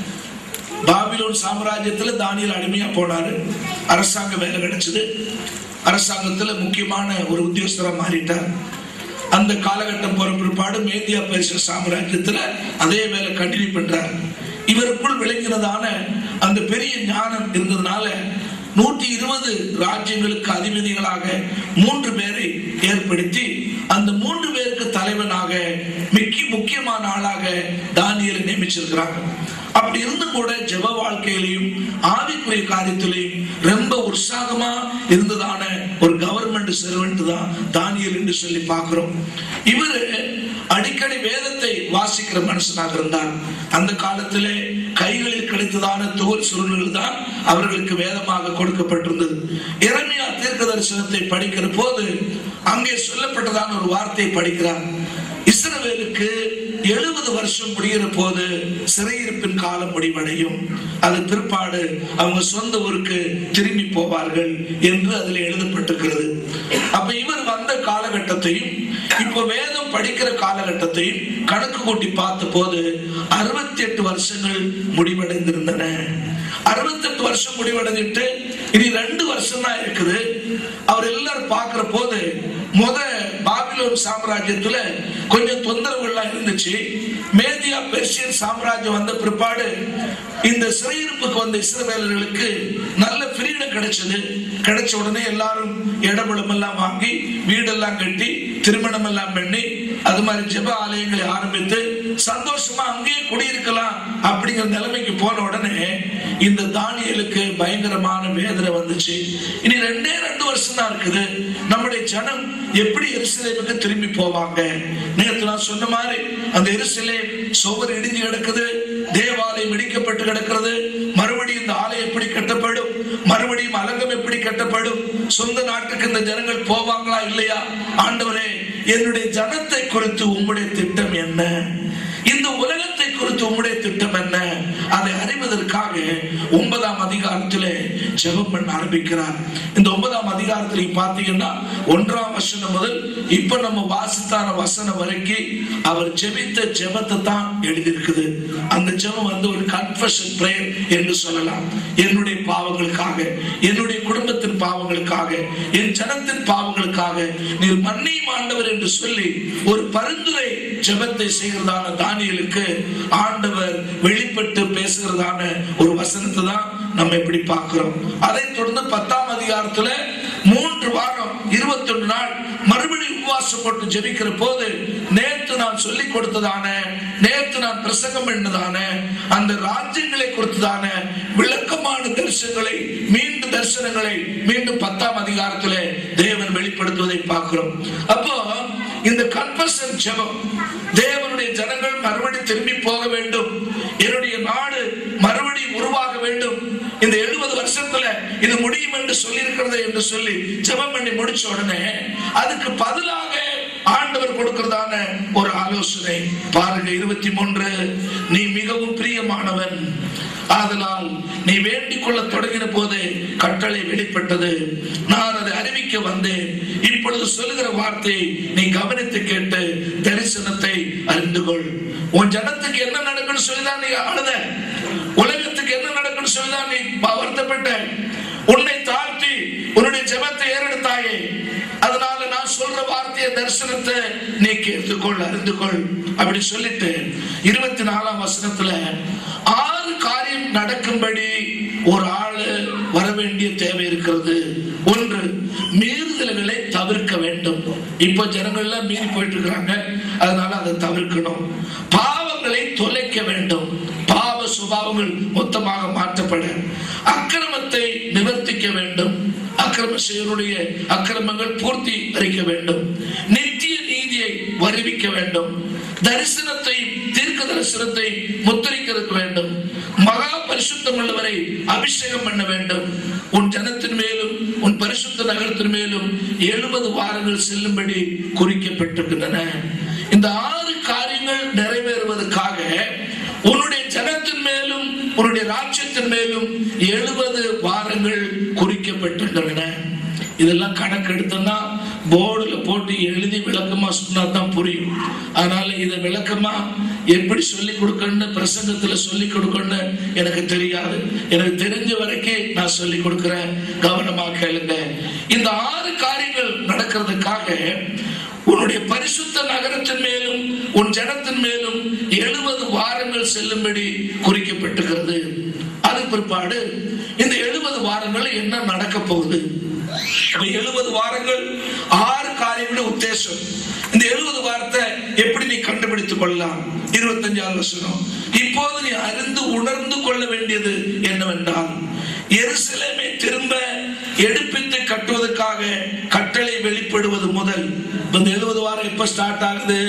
பாபிலோன் சாம்ராஜ்யத்துல தானியேல் அடிமையா போனாரு. அரசாங்க வேலை கிடைச்சது. அரசாங்கத்துல முக்கியமான ஒரு உத்தியோகஸ்தரா மாறிட்டார். அந்த காலகட்டம் போற பிற்பாடு மேதியா பெர்சியா சாம்ராஜ்யத்துல அதே வேலை கண்டினியூ பண்றார். இவருக்குள் விளங்கினதான அந்த பெரிய ஞானம் இருந்ததுனால நூற்றி இருபது ராஜ்யங்களுக்கு அதிபதிகளாக மூன்று பேரை ஏற்படுத்தி அந்த மூன்று பேருக்கு தலைவனாக மிக்க முக்கியமான ஆளாக தானியேலை நியமிச்சிருக்கிறாங்க. அப்படி இருந்து கூட ஜெப வாழ்க்கையிலையும் ஆவிக்குரிய காரியத்திலையும் ரொம்ப உற்சாகமா இருந்ததான ஒரு கவர்மெண்ட் சர்வெண்ட் தான் தானியேல் என்று சொல்லி பார்க்கிறோம். இவரு அடிக்கடி வேதத்தை வாசிக்கிற மனுஷனாக இருந்தார். அந்த காலத்திலே கைகளில் கிடைத்ததான தோல் சுருள்கள் தான் அவர்களுக்கு வேதமாக கொடுக்கப்பட்டிருந்தது. எரேமியா தீர்க்க தரிசனத்தை படிக்கிற போது அங்கே சொல்லப்பட்டதான ஒரு வார்த்தையை படிக்கிறார். இஸ்ரவேலுக்கு எழுபது வருஷம் முடிகிற போது சிறையிருப்பின் காலம் முடிவடையும். அது பிற்பாடு அவங்க சொந்த ஊருக்கு திரும்பி போவார்கள் என்று அதில் எழுதப்பட்டிருக்கிறது. அப்ப இவர் வந்த காலகட்டத்தையும் இப்ப வேதம் படிக்கிற காலகட்டத்தையும் கணக்கு கூட்டி பார்த்த போது அறுபத்தி எட்டு வருஷங்கள் முடிவடைந்திருந்தன. அறுபத்தி எட்டு வருஷம் முடிவடைஞ்சிட்டு இனி ரெண்டு வருஷம் தான் இருக்குது. அவர் எல்லாரும் பார்க்கிற போது முத பாபிலோன் சாம்ராஜ்யத்துல கொஞ்சம் தொந்தரவுகள்லாம் இருந்துச்சு. மேதியா பெர்சியன் சாம்ராஜ்யம் வந்த பிற்பாடு இந்த சிறையிருப்புக்கு வந்த இஸ்ரவேலர்களுக்கு நல்ல ஃப்ரீடம் கிடைச்சது. கிடைச்ச உடனே எல்லாரும் இடபலம் எல்லாம் வாங்கி வீடெல்லாம் கட்டி திருமணம் எல்லாம் பண்ணி அது மாதிரி ஜெப ஆலயங்களை ஆரம்பித்து சந்தோஷமா அங்கேயே குடியிருக்கலாம் அப்படிங்கிற நிலைமைக்கு போன உடனே இந்த தானியேலுக்கு பயங்கரமான வேதனை வந்துச்சு. இனி ரெண்டே ரெண்டு வருஷம் தான் இருக்குது. நம்முடைய ஜனம் எப்படி எருசலேமுக்கு திரும்பி போவாங்க? நேற்று நான் சொன்ன மாதிரி அந்த எருசலேம் சுவர் இடிஞ்சு கிடக்குது, தேவாலயம் இடிக்கப்பட்டு கிடக்கிறது. மறுபடியும் இந்த ஆலயம் எப்படி கட்டப்படும்? மறுபடியும் அலங்கம் எப்படி கட்டப்படும்? சொந்த நாட்டுக்கு இந்த ஜனங்கள் போவாங்களா இல்லையா? ஆண்டவரே, என்னுடைய ஜனத்தை குறித்து உம்முடைய திட்டம் என்ன? இந்த உலகத்தை குறித்து உம்முடைய திட்டம் என்ன? அதை அறிவதற்காக ஒன்பதாம் அதிகாரத்திலே ஜெபம் பண்ண ஆரம்பிக்கிறார். இந்த ஒன்பதாம் அதிகாரத்திலே பாத்தீங்கன்னா ஒன்றாம் வசனம் முதல் இப்ப நம்ம வாசித்தான வசனம் வரைக்கும் அவர் ஜெபித்த ஜெபத்தை தான் எழுதியிருக்குது. அந்த ஜெபம் வந்து ஒரு கன்ஃபெஷன் பிரேயர் என்று சொல்லலாம். என்னுடைய பாவங்களுக்காக, என்னுடைய குடும்பத்தின் தேசத்தின் பாவங்களுக்காக, என் ஜனத்தின் பாவங்களுக்காக நீர் மன்னியும் ஆண்டவர் என்று சொல்லி ஒரு பரிந்துரை ஜெபத்தை செய்கிறதான தானியேலுக்கு ஆண்டவர் வெளிப்பட்டு பேசுகிறதான ஒரு வசனத்தை தான் நம்ம எப்படி பார்க்கிறோம். அதை தொடர்ந்து பத்தாம் அதிகாரத்துல மூன்று வாரம் இருபத்தி ஒன்று நாள் மறுபடியும் உபவாசம் போட்டு ஜெபிக்கிற போது நேற்று நான் சொல்லிக் கொடுத்ததான, நேற்று நான் பிரசங்கம் பண்ணதான அந்த ராஜ்யங்களை கொடுத்ததான விளக்கமான தரிசனங்களை மீண்டும் தரிசனங்களை மீண்டும் பத்தாம் அதிகாரத்திலே தேவன் வெளிப்படுத்துவதை பார்க்கிறோம். அப்போ இந்த கன்ஃபெஷன் ஜெபம், தேவனுடைய ஜனங்கள் மறுபடி திரும்பி போக வேண்டும், என்னுடைய நாடு மறுபடியும் உருவாக வேண்டும், இந்த எழுபது வருஷத்துல இது முடியும் என்று சொல்லி இருக்கிறது என்று சொல்லி ஜெபம் பண்ணி முடிச்ச உடனே அதுக்கு பதிலாக ஆண்டவர் கொடுக்கிறதான ஒரு ஆலோசனை பாருங்க. இருபத்தி மூன்று, நீ மிகவும் பிரியமானவன், ஆதலால் நீ வேண்டிக் கொள்ள தொடங்கின போது கட்டளை வெளிப்பட்டது, நான் அதை அறிவிக்க வந்தேன். இப்பொழுது சொல்லுகிற வார்த்தை நீ கவனித்து கேட்டு தரிசனத்தை அறிந்து கொள். உன் ஜனத்துக்கு என்ன நடக்குன்னு சொல்லிதான் நீ அழுத, உலகத்துக்கு என்ன நடக்குன்னு சொல்லிதான் நீ வருத்தப்பட்ட, உன்னை தாழ்த்தி உன்னுடைய ஜெபத்தை ஏறெடுத்தாயே, அதனால நான் சொல்ற வார்த்தையை தரிசனத்தை நீ கேட்டுக்கொள், அறிந்து கொள் அப்படி சொல்லிட்டு இருபத்தி நாலாம் வசனத்துல ஆறு காரியம் நடக்கும்படி ஒரு ஆளு வர வேண்டிய தேவை இருக்கிறது. ஒன்று, மீறுதல்களை தவிர்க்க வேண்டும். இப்ப ஜனங்கள் எல்லாம் மீறி போயிட்டு இருக்கிறாங்க, அதனால அதை தவிர்க்கணும். பாவங்களை தொலைக்க வேண்டும், பாவ சுபாவங்கள் மொத்தமாக மாற்றப்பட. அக்கிரமத்தை நிவர்த்திக்க வேண்டும், அக்கிரம செய்வனுடைய அக்கிரமங்கள் பூர்த்தி அளிக்க வேண்டும். நித்திய நீதியை வருவிக்க வேண்டும். தரிசனத்தை, தீர்க்க தரிசனத்தை முத்திரிக்க வேண்டும். மகா பரிசுத்தம் உள்ளவரை அபிஷேகம் பண்ண வேண்டும். உன் ஜனத்தின் மேலும் உன் பரிசுத்த நகரத்தின் மேலும் எழுபது வாரங்கள் செல்லும்படி குறிக்கப்பட்டிருக்கின்றன. இந்த ஆறு காரியங்கள் நிறைவேறுவதற்காக உன்னுடைய ஜனத்தின் மேலும் உன்னுடைய ராஜ்யத்தின் மேலும் எழுபது வாரங்கள் குறிக்கப்பட்டிருக்கின்றன. இதெல்லாம் கணக்கு எடுத்தோம்னா போர்டுல போட்டு எழுதி விளக்கமா சொன்னா தான் புரியும். அதனால இதை விளக்கமா எப்படி சொல்லிக் கொடுக்கணும்னு பிரசங்கத்துல சொல்லிக் கொடுக்கணும்னு எனக்கு தெரியாது. எனக்கு தெரிஞ்ச வரைக்கும் நான் சொல்லிக் கொடுக்கிறேன், கவனமா கேளுங்க. இந்த ஆறு காரியங்கள் நடக்கிறதுக்காக உன்னுடைய பரிசுத்த நகரத்தின் மேலும் உன் ஜனத்தின் மேலும் எழுபது வாரங்கள் செல்லும்படி குறிக்கப்பட்டிருக்கிறது. அது பிற்பாடு இந்த எழுபது வாரங்கள் என்ன நடக்க போகுது? எழுபது வாரங்கள் ஆறு காரியங்கள் உத்தேசம். இந்த எழுபது வாரத்தை எப்படி நீ கண்டுபிடித்துக் கொள்ளலாம்? இருபத்தி அஞ்சாவது வசனம், இப்போது நீ அறிந்து உணர்ந்து கொள்ள வேண்டியது என்னவென்றால், எருசலேமை திரும்ப எடுப்பித்து கட்டுவதற்காக கட்டளை வெளிப்படுவது முதல். இந்த எழுபது வாரம் எப்ப ஸ்டார்ட் ஆகுது?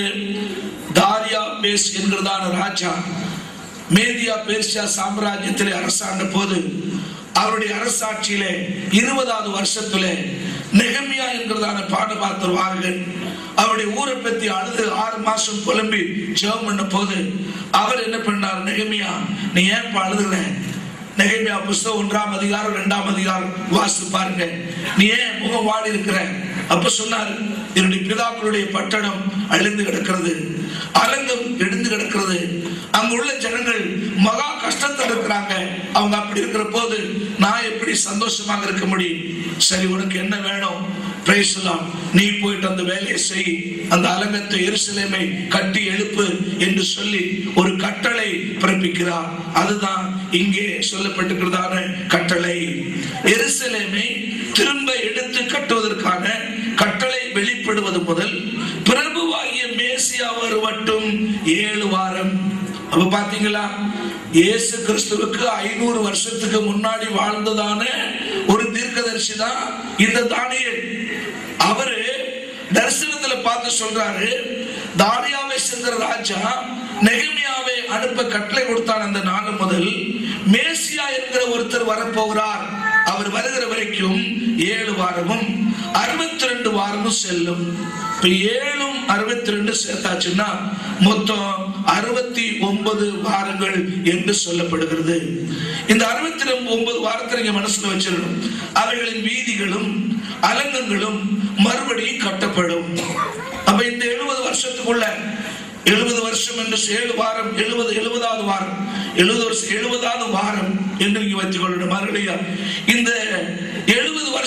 தாரியா பேஸ் என்கிறதான ராஜா மேதியா பெர்சியா சாம்ராஜ்யத்திலே அரசாண்ட போது அவருடைய அரசாட்சியிலே இருபதாவது வருஷத்திலே நெகமியா என்கிறதான பாடபாத்திர வாகன் அவருடைய ஊரை பத்தி அழுது ஆறு மாசம் புலம்பி ஜெபம் பண்ண போது அவர் என்ன பண்ணார்? நெகமியா, நீ ஏன் அழுதுற? நெகமியா புஸ்தகம் ஒன்றாம் அதிகாரம் இரண்டாம் அதிகாரம் வாசித்து பாருங்க. நீ ஏன் முகம் வாடி இருக்கிற? அப்ப சொன்னார், என்னுடைய பிதாக்களுடைய பட்டணம் அழிந்து கிடக்கிறது, அலங்கம் எழுந்து கிடக்கிறது, அங்க உள்ள ஜனங்கள் மகா கஷ்டத்தில் இருக்கிறாங்க. அவங்க அப்படி இருக்கிற போது நான் எப்படி சந்தோஷமாக இருக்க முடியும்? சரி, உனக்கு என்ன வேணும்? பிரைஸ்லாம், நீ போயிட்டு அந்த வேலையை செய், அந்த அலங்கத்தை எருசலேமை கட்டி எழுப்பு என்று சொல்லி ஒரு கட்டளை பிறப்பிக்கிறார். அதுதான் இங்கே சொல்லப்பட்டிருக்கிறதான கட்டளை. எருசலேமை திரும்ப எடுத்து கட்டுவதற்கான கட்டளை வெளிப்படுவது முதல் பிரபுவாகிய மேசியா வருவட்டும் ஏழு வாரம். அப்ப பாத்தீங்களா, இயேசு கிறிஸ்துவுக்கு ஐநூறு வருஷத்துக்கு முன்னாடி வாழ்ந்ததான ஒரு தீர்க்கதரிசி தான் இந்த தானியேல். அவரு தரிசனத்துல பார்த்து சொல்றாரு, தாரியாவை சென்ற ராஜா நெகமியாவை அனுப்ப கட்டளை கொடுத்தான். அந்த நாள் முதல் மேசியா என்கிற ஒருத்தர் வரப்போகிறார். அவர் வருகிற வரைக்கும் ஏழு வாரமும் அறுபத்தி ரெண்டு வாரமும் செல்லும். இப்ப ஏழும் அறுபத்தி ரெண்டு சேர்த்தாச்சுன்னா மொத்தம் அறுபத்தி ஒன்பது வாரங்கள் என்று சொல்லப்படுகிறது. இந்த அறுபத்தி ஒன்பது வாரத்தை நீங்க மனசுல வச்சிடணும். அவைகளின் வீதிகளும் அலங்கங்களும் மறுபடியும் கட்டப்படும். அப்ப இந்த எழுபது வருஷத்துக்குள்ள எழுபது வருஷம் என்று ஏழு வாரம், எழுபது எழுபதாவது வாரம், எழுபது வருஷம் எழுபதாவது வாரம் என்று நீங்க வச்சுக் கொள்ளணும். மறுபடியும் இந்த எழுபது வருஷம்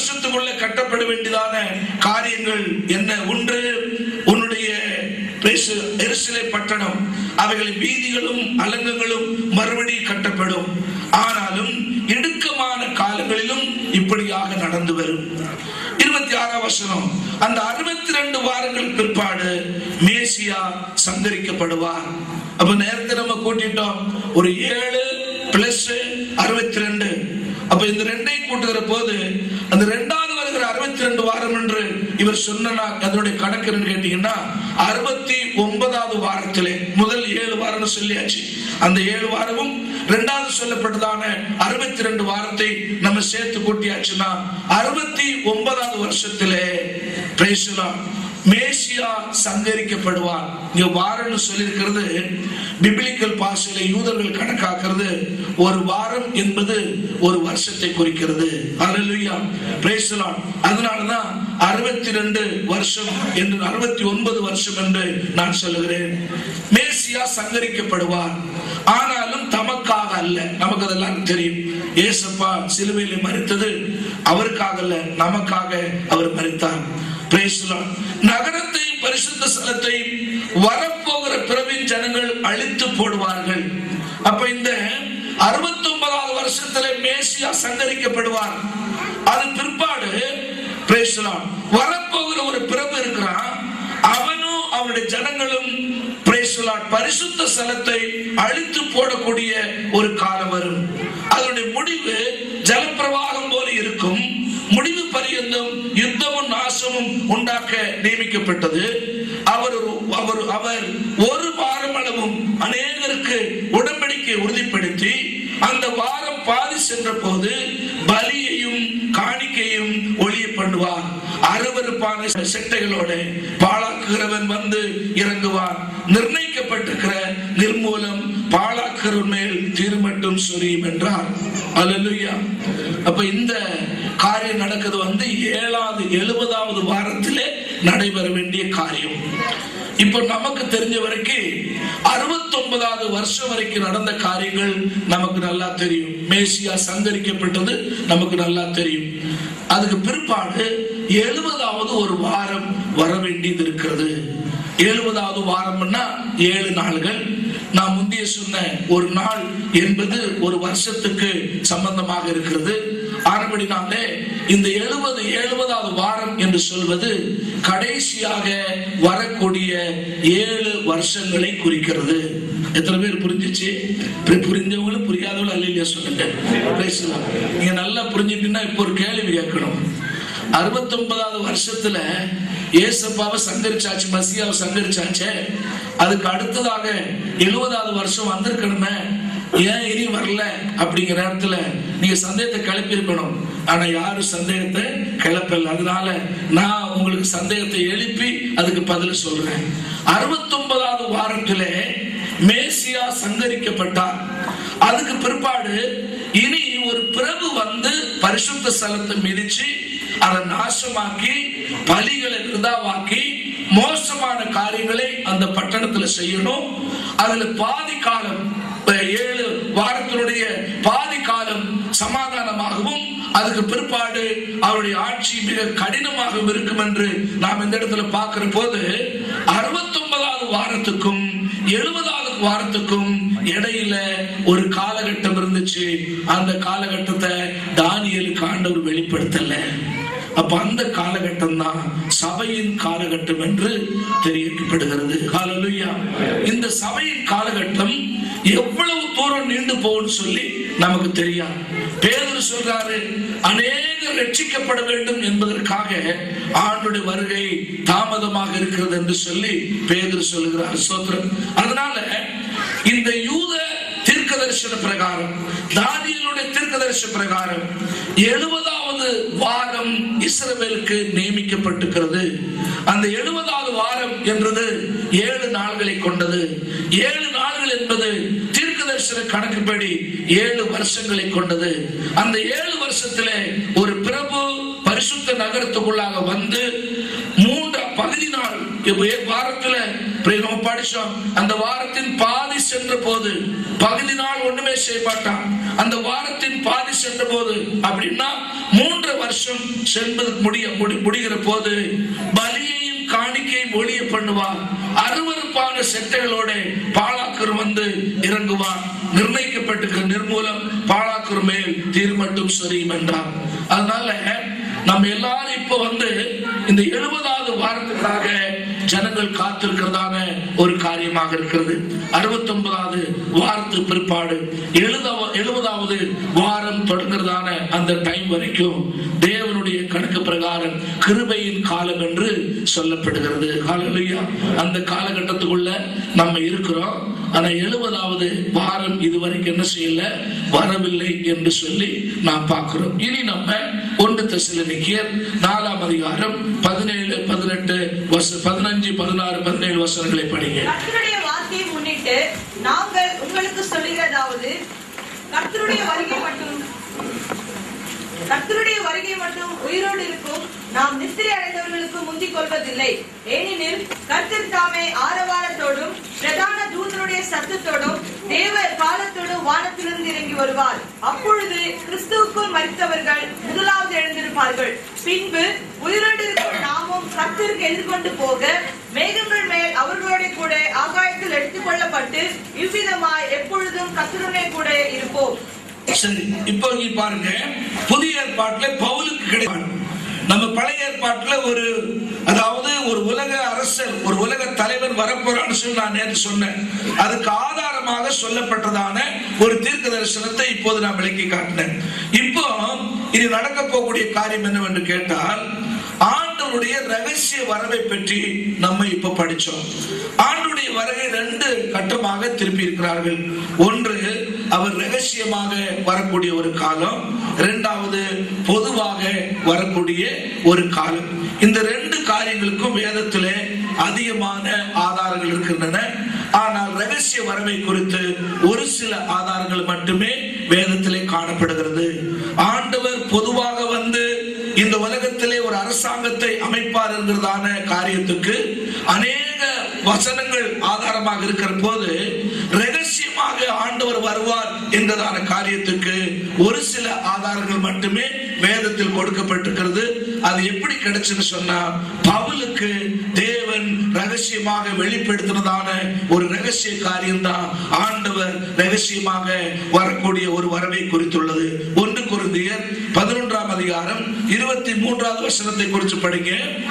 வருஷத்துக்குள்ள கட்டப்பட வேண்டியதான காரியங்கள் என்ன? ஒன்று, உன்னுடைய எருசலேம் பட்டணம், அவைகளின் வீதிகளும் அலங்கங்களும் மறுபடி கட்டப்படும். ஆனாலும் இடுக்கமான காலங்களிலும் இப்படியாக நடந்து வரும். இருபத்தி ஆறாம் வசனம், அந்த அறுபத்தி ரெண்டு வாரங்கள் பிற்பாடு மேசியா சங்கரிக்கப்படுவார். அப்ப நேரத்தை நம்ம கூட்டிட்டோம், ஒரு ஏழு பிளஸ் அறுபத்தி ரெண்டு. அப்ப இந்த ரெண்டையும் கூட்டுகிற போது அந்த ரெண்டாவது வருகிற அறுபத்தி ரெண்டு வாரம் என்று இவர் சொன்ன அதனுடைய கணக்கு கேட்டீங்கன்னா அறுபத்தி ஒன்பதாவது வாரத்திலே முதல் ஏழு வாரம் சொல்லியாச்சு. அந்த ஏழு வாரமும் இரண்டாவது சொல்லப்பட்டதான அறுபத்தி ரெண்டு வாரத்தை நம்ம சேர்த்து கூட்டியாச்சுன்னா அறுபத்தி ஒன்பதாவது வருஷத்திலே மேசியா சங்கரிக்கப்படுவார். இங்க வாரம்னு சொல்லி இருக்கிறது பிபிலிக்கல் பாஷையில யூதர்கள் கணக்காக்குறது ஒரு வாரம் என்பது ஒரு வருஷத்தை குறிக்கிறது. Hallelujah, praise the Lord. அதனாலதான் அறுபத்தி ரெண்டு வருஷம் என்று அறுபத்தி ஒன்பது வருஷம் என்று நான் சொல்லுகிறேன். மேசியா சங்கரிக்கப்படுவார். ஆனாலும் தமக்காக அல்ல. நமக்கு அதெல்லாம் தெரியும். இயேசுப்பா சிலுவையில் மரித்தது அவருக்காக அல்ல, நமக்காக அவர் மரித்தார். நகரத்தை பரிசுத்த ஸ்தலத்தை வரப்போகிற பிறவின் ஜனங்கள் அழித்து போடுவார்கள். அப்ப இந்த அறுபத்தி ஒன்பதாவது வருஷத்துல மேசியா சங்கரிக்கப்படுவார். அது பிற்பாடு வரப்போகிற ஒரு பிறப்பு இருக்கிறான், அவனும் அவனுடைய ஜனங்களும் பரிசுத்த ஸ்தலத்தை அழித்து போடக்கூடிய ஒரு காலம் வரும். அதனுடைய முடிவு ஜலப்பிரவாகம் போல இருக்கும். முடிவு பரியந்தம் யுத்தமும் நாசமும் உண்டாக்க நியமிக்கப்பட்டது. அவர் அவர் அவர் ஒரு வாரம் அளவும் அநேகருக்கு உடன்படிக்கை உறுதிப்படுத்தி அந்த வாரம் பாதி சென்ற போது பலியையும் காணிக்கையும் ஒளிய பண்ணுவார். அருவருப்பான செட்டைகளோட பாழாக்குகிறவன் வந்து இறங்குவார். நிர்ணயிக்கப்பட்டிருக்கிற நிர்மூலம் பாழாக்குற மேல் தீர்மட்டும் சொரியும் என்றார். அல்லேலூயா. அப்ப இந்த காரியம் நடக்கிறது வந்து ஏழாவது எழுபதாவது வாரத்திலே நடைபெற வேண்டிய காரியம். இப்ப நமக்கு தெரிஞ்ச வரைக்கும் அறுபத்தி ஒன்பதாவது வருஷம் வரைக்கும் நடந்த காரியங்கள் நமக்கு நல்லா தெரியும். மேசியா சங்கரிக்கப்பட்டது நமக்கு நல்லா தெரியும். அதுக்கு பிற்பாடு எழுபதாவது ஒரு வாரம் வர வேண்டியது இருக்கிறது. எழுபதாவது வாரம்னா ஏழு நாள்கள். நான் முந்தைய சொன்ன ஒரு நாள் என்பது ஒரு வருஷத்துக்கு சம்பந்தமாக இருக்கிறது. ஆனபடினாலே இந்த எழுபது எழுபதாவது வாரம் என்று சொல்வது கடைசியாக வரக்கூடிய ஏழு வருஷங்களை குறிக்கிறது. எத்தனை பேர் புரிஞ்சிச்சு? புரிஞ்சவங்களும் புரியாதவங்களும் அல்லையா சொல்லுங்க. நீங்க நல்லா புரிஞ்சுட்டீங்கன்னா இப்போ ஒரு கேள்வி கேட்கணும். அறுபத்தி ஒன்பதாவது வருஷத்துல ஏசப்பாவை சங்கரிச்சாச்சு, மசியாவை சங்கரிச்சாச்சு. அதுக்கு அடுத்ததாக எழுபதாவது வருஷம் வந்திருக்கணுமே, ஏன் இனி வரல அப்படிங்கிற நேரத்துல நீங்க சந்தேகத்தை கிளப்பி இருக்கணும். ஆனா யாரும் சந்தேகத்தை கிளப்பல. அதனால நான் உங்களுக்கு சந்தேகத்தை எழுப்பி அதுக்கு பதில் சொல்றேன். அறுபத்தி ஒன்பதாவது வாரத்திலே மேசியா சங்கரிக்கப்பட்டார். அதுக்கு பிற்பாடு இனி ஒரு பிரபு வந்து பரிசுத்த ஸ்தலத்தை மிதிச்சு அதை நாசமாக்கி பலிகளை விருதாவாக்கி மோசமான காரியங்களை அந்த பட்டணத்துல செய்யணும். அதுல பாதி காலம், ஏழு வாரத்தினுடைய பாதி காலம் சமாதானமாகவும் அதுக்கு பிற்பாடு அவருடைய ஆட்சி மிக கடினமாக இருக்கும் என்று நாம் இந்த இடத்துல பார்க்கிற போது அறுபத்தி ஒன்பதாவது வாரத்துக்கும் எழுபதாவது வாரத்துக்கும் இடையில ஒரு காலகட்டம் இருந்துச்சு. அந்த காலகட்டத்தை தானியேலுக்கு ஆண்டவர் வெளிப்படுத்தல. அப்ப அந்த காலகட்டம் தான் சபையின் காலகட்டம் என்று தெரிவிக்கப்படுகிறது. ஹல்லேலூயா. இந்த சபையின் காலகட்டம் எவ்வளவு தூரம் நீண்டு போகும்னு சொல்லி நமக்கு தெரியாது. பேதுரு சொல்றாரு, அநேகர் ரட்சிக்கப்பட வேண்டும் என்பதற்காக ஆண்டுடைய வருகை தாமதமாக இருக்கிறது என்று சொல்லி பேதுரு சொல்லுகிறார். ஸ்தோத்திரம். அதனால இந்த யூத தீர்க்க தரிசன பிரகாரம், தானியேலுடைய தீர்க்க தரிசன பிரகாரம் எழுபதாவது வாரம் இஸ்ரவேலுக்கு நியமிக்கப்பட்டிருக்கிறது. அந்த எழுபதாவது வாரம் என்றது ஏழு நாள்களை கொண்டது. ஏழு நாள்கள் என்பது தீர்க்க தரிசன கணக்குப்படி ஏழு வருஷங்களை கொண்டது. அந்த ஏழு வருஷத்திலே ஒரு பிரபு பரிசுத்த நகரத்துக்குள்ளாக வந்து மூன்று பகுதி நாள் வாரத்துல நம்ம படிச்சோம், அந்த வாரத்தின் பாதி சென்ற போது பகுதி நாள் ஒண்ணுமே செய்ய மாட்டான். அந்த வாரத்தின் பாதி சென்ற போது அப்படின்னா மூன்று வருஷம் சென்பது முடிய முடிகிற போது பலியையும் காணிக்கையும் ஒளிய பண்ணுவார். அருவருப்பான செட்டைகளோட பாலாக்கர் வந்து இறங்குவார். நிர்ணயிக்கப்பட்டிருக்கிற நிர்மூலம் பாலாக்கர் மேல் தீர்மட்டும் சொரியும் என்றார். அதனால நம்ம எல்லாரும் இப்ப வந்து இந்த எழுபதாவது வாரத்துக்காக ஜனங்கள் காத்திருக்கிறதான ஒரு காரியமாக இருக்கிறது. அறுபத்தி ஒன்பதாவது வாரத்து பிற்பாடு எழுபதாவது வாரம் தொடங்குறதான அந்த டைம் வரைக்கும் தேவனுடைய கணக்கு பிரகாரம் கிருபையின் காலம் என்று சொல்லப்படுகிறது. ஹல்லேலூயா. அந்த காலகட்டத்துக்குள்ள நம்ம இருக்கிறோம். ஆனா எழுபதாவது வாரம் இதுவரைக்கும் என்ன செய்யல, வரவில்லை என்று சொல்லி நாம் பார்க்கிறோம். இனி நம்ம ஒன்று தெசலோனிக்கேயர் நாலாம் அதிகாரம் பதினேழு பதினெட்டு பதினஞ்சு பதினாறு பதினேழு வசனங்களை படிங்க. கர்த்தருடைய வார்த்தையை முன்னிட்டு நாங்கள் உங்களுக்கு சொல்லுகிறதாவது, கர்த்தருடைய வருகை மட்டும் கர்த்தருடைய வருகை மட்டும் உயிரோடு இருக்கும் நாம் நித்திரை அடைந்தவர்களுக்கு முந்திக் கொள்வதில்லை. ஏனெனில் கர்த்தர் தாமே ஆரவாரத்தோடும் பிரதான தூதனுடைய சத்தத்தோடும் தேவ காலத்தோடும் வானத்திலிருந்து இறங்கி வருவார். அப்பொழுது கிறிஸ்துவுக்குள் மரித்தவர்கள் முதலாவது எழுந்திருப்பார்கள். பின்பு உயிரோடு இருக்கும் நாமும் கர்த்தருக்கு எதிர்கொண்டு போக மேகங்கள் மேல் அவர்களோட கூட ஆகாயத்தில் எடுத்துக் கொள்ளப்பட்டு இவ்விதமாய் எப்பொழுதும் கர்த்தருடனே கூட இருப்போம். சரி, இப்போ இங்க பாருங்க, புதிய ஏற்பாட்டுல பவுலுக்கு கிடையாது. நம்ம பழைய ஏற்பாட்டுல ஒரு அதாவது ஒரு உலக அரசர், ஒரு உலக தலைவர் வரப்போறான்னு சொல்லி நான் நேற்று சொன்னேன். அதுக்கு ஆதாரமாக சொல்லப்பட்டதான ஒரு தீர்க்க தரிசனத்தை இப்போது நான் விளக்கி காட்டினேன். இப்போ இது நடக்க போகக்கூடிய காரியம் என்னவென்று கேட்டால், ஆண்டவருடைய ரகசிய வரவை பற்றி நம்ம இப்ப படிச்சோம். ஆண்டவருடைய வருகை ரெண்டு கட்டமாக திருப்பி இருக்கிறார்கள். ஒன்று அவர் ரகசியமாக வரக்கூடிய ஒரு காலம், இரண்டாவது பொதுவாக வரக்கூடிய ஒரு காலம். இந்த ரெண்டு காரியங்களுக்கும் வேதத்திலே அதிகமான ஆதாரங்கள் இருக்கின்றன. ஆனால் ரகசிய வரவை குறித்து ஒரு சில ஆதாரங்கள் மட்டுமே வேதத்திலே காணப்படுகிறது. ஆண்டவர் பொதுவாக வந்து இந்த உலகத்திலே ஒரு அரசாங்கத்தை அமைப்பார் என்கிறதான காரியத்துக்கு அநேக வசனங்கள் ஆதாரமாக இருக்கிற போது, ரகசியமாக ஆண்டவர் வருவார் என்கிறதான காரியத்துக்கு ஒரு சில ஆதாரங்கள் மட்டுமே வேதத்தில் கொடுக்கப்பட்டிருக்கிறது. அது எப்படி கிடைச்சுன்னு சொன்னா, பவுலுக்கு தேவன் ரகசியமாக வெளிப்படுத்தினதான ஒரு ரகசிய காரியம் தான் ஆண்டவர் ரகசியமாக வரக்கூடிய ஒரு வரவை குறித்துள்ளது. ஒன்று கொரிந்தியர் பதினொன்றாம் அதிகாரம் இருபத்தி மூன்றாவது வசனத்தை குறித்து படிங்க.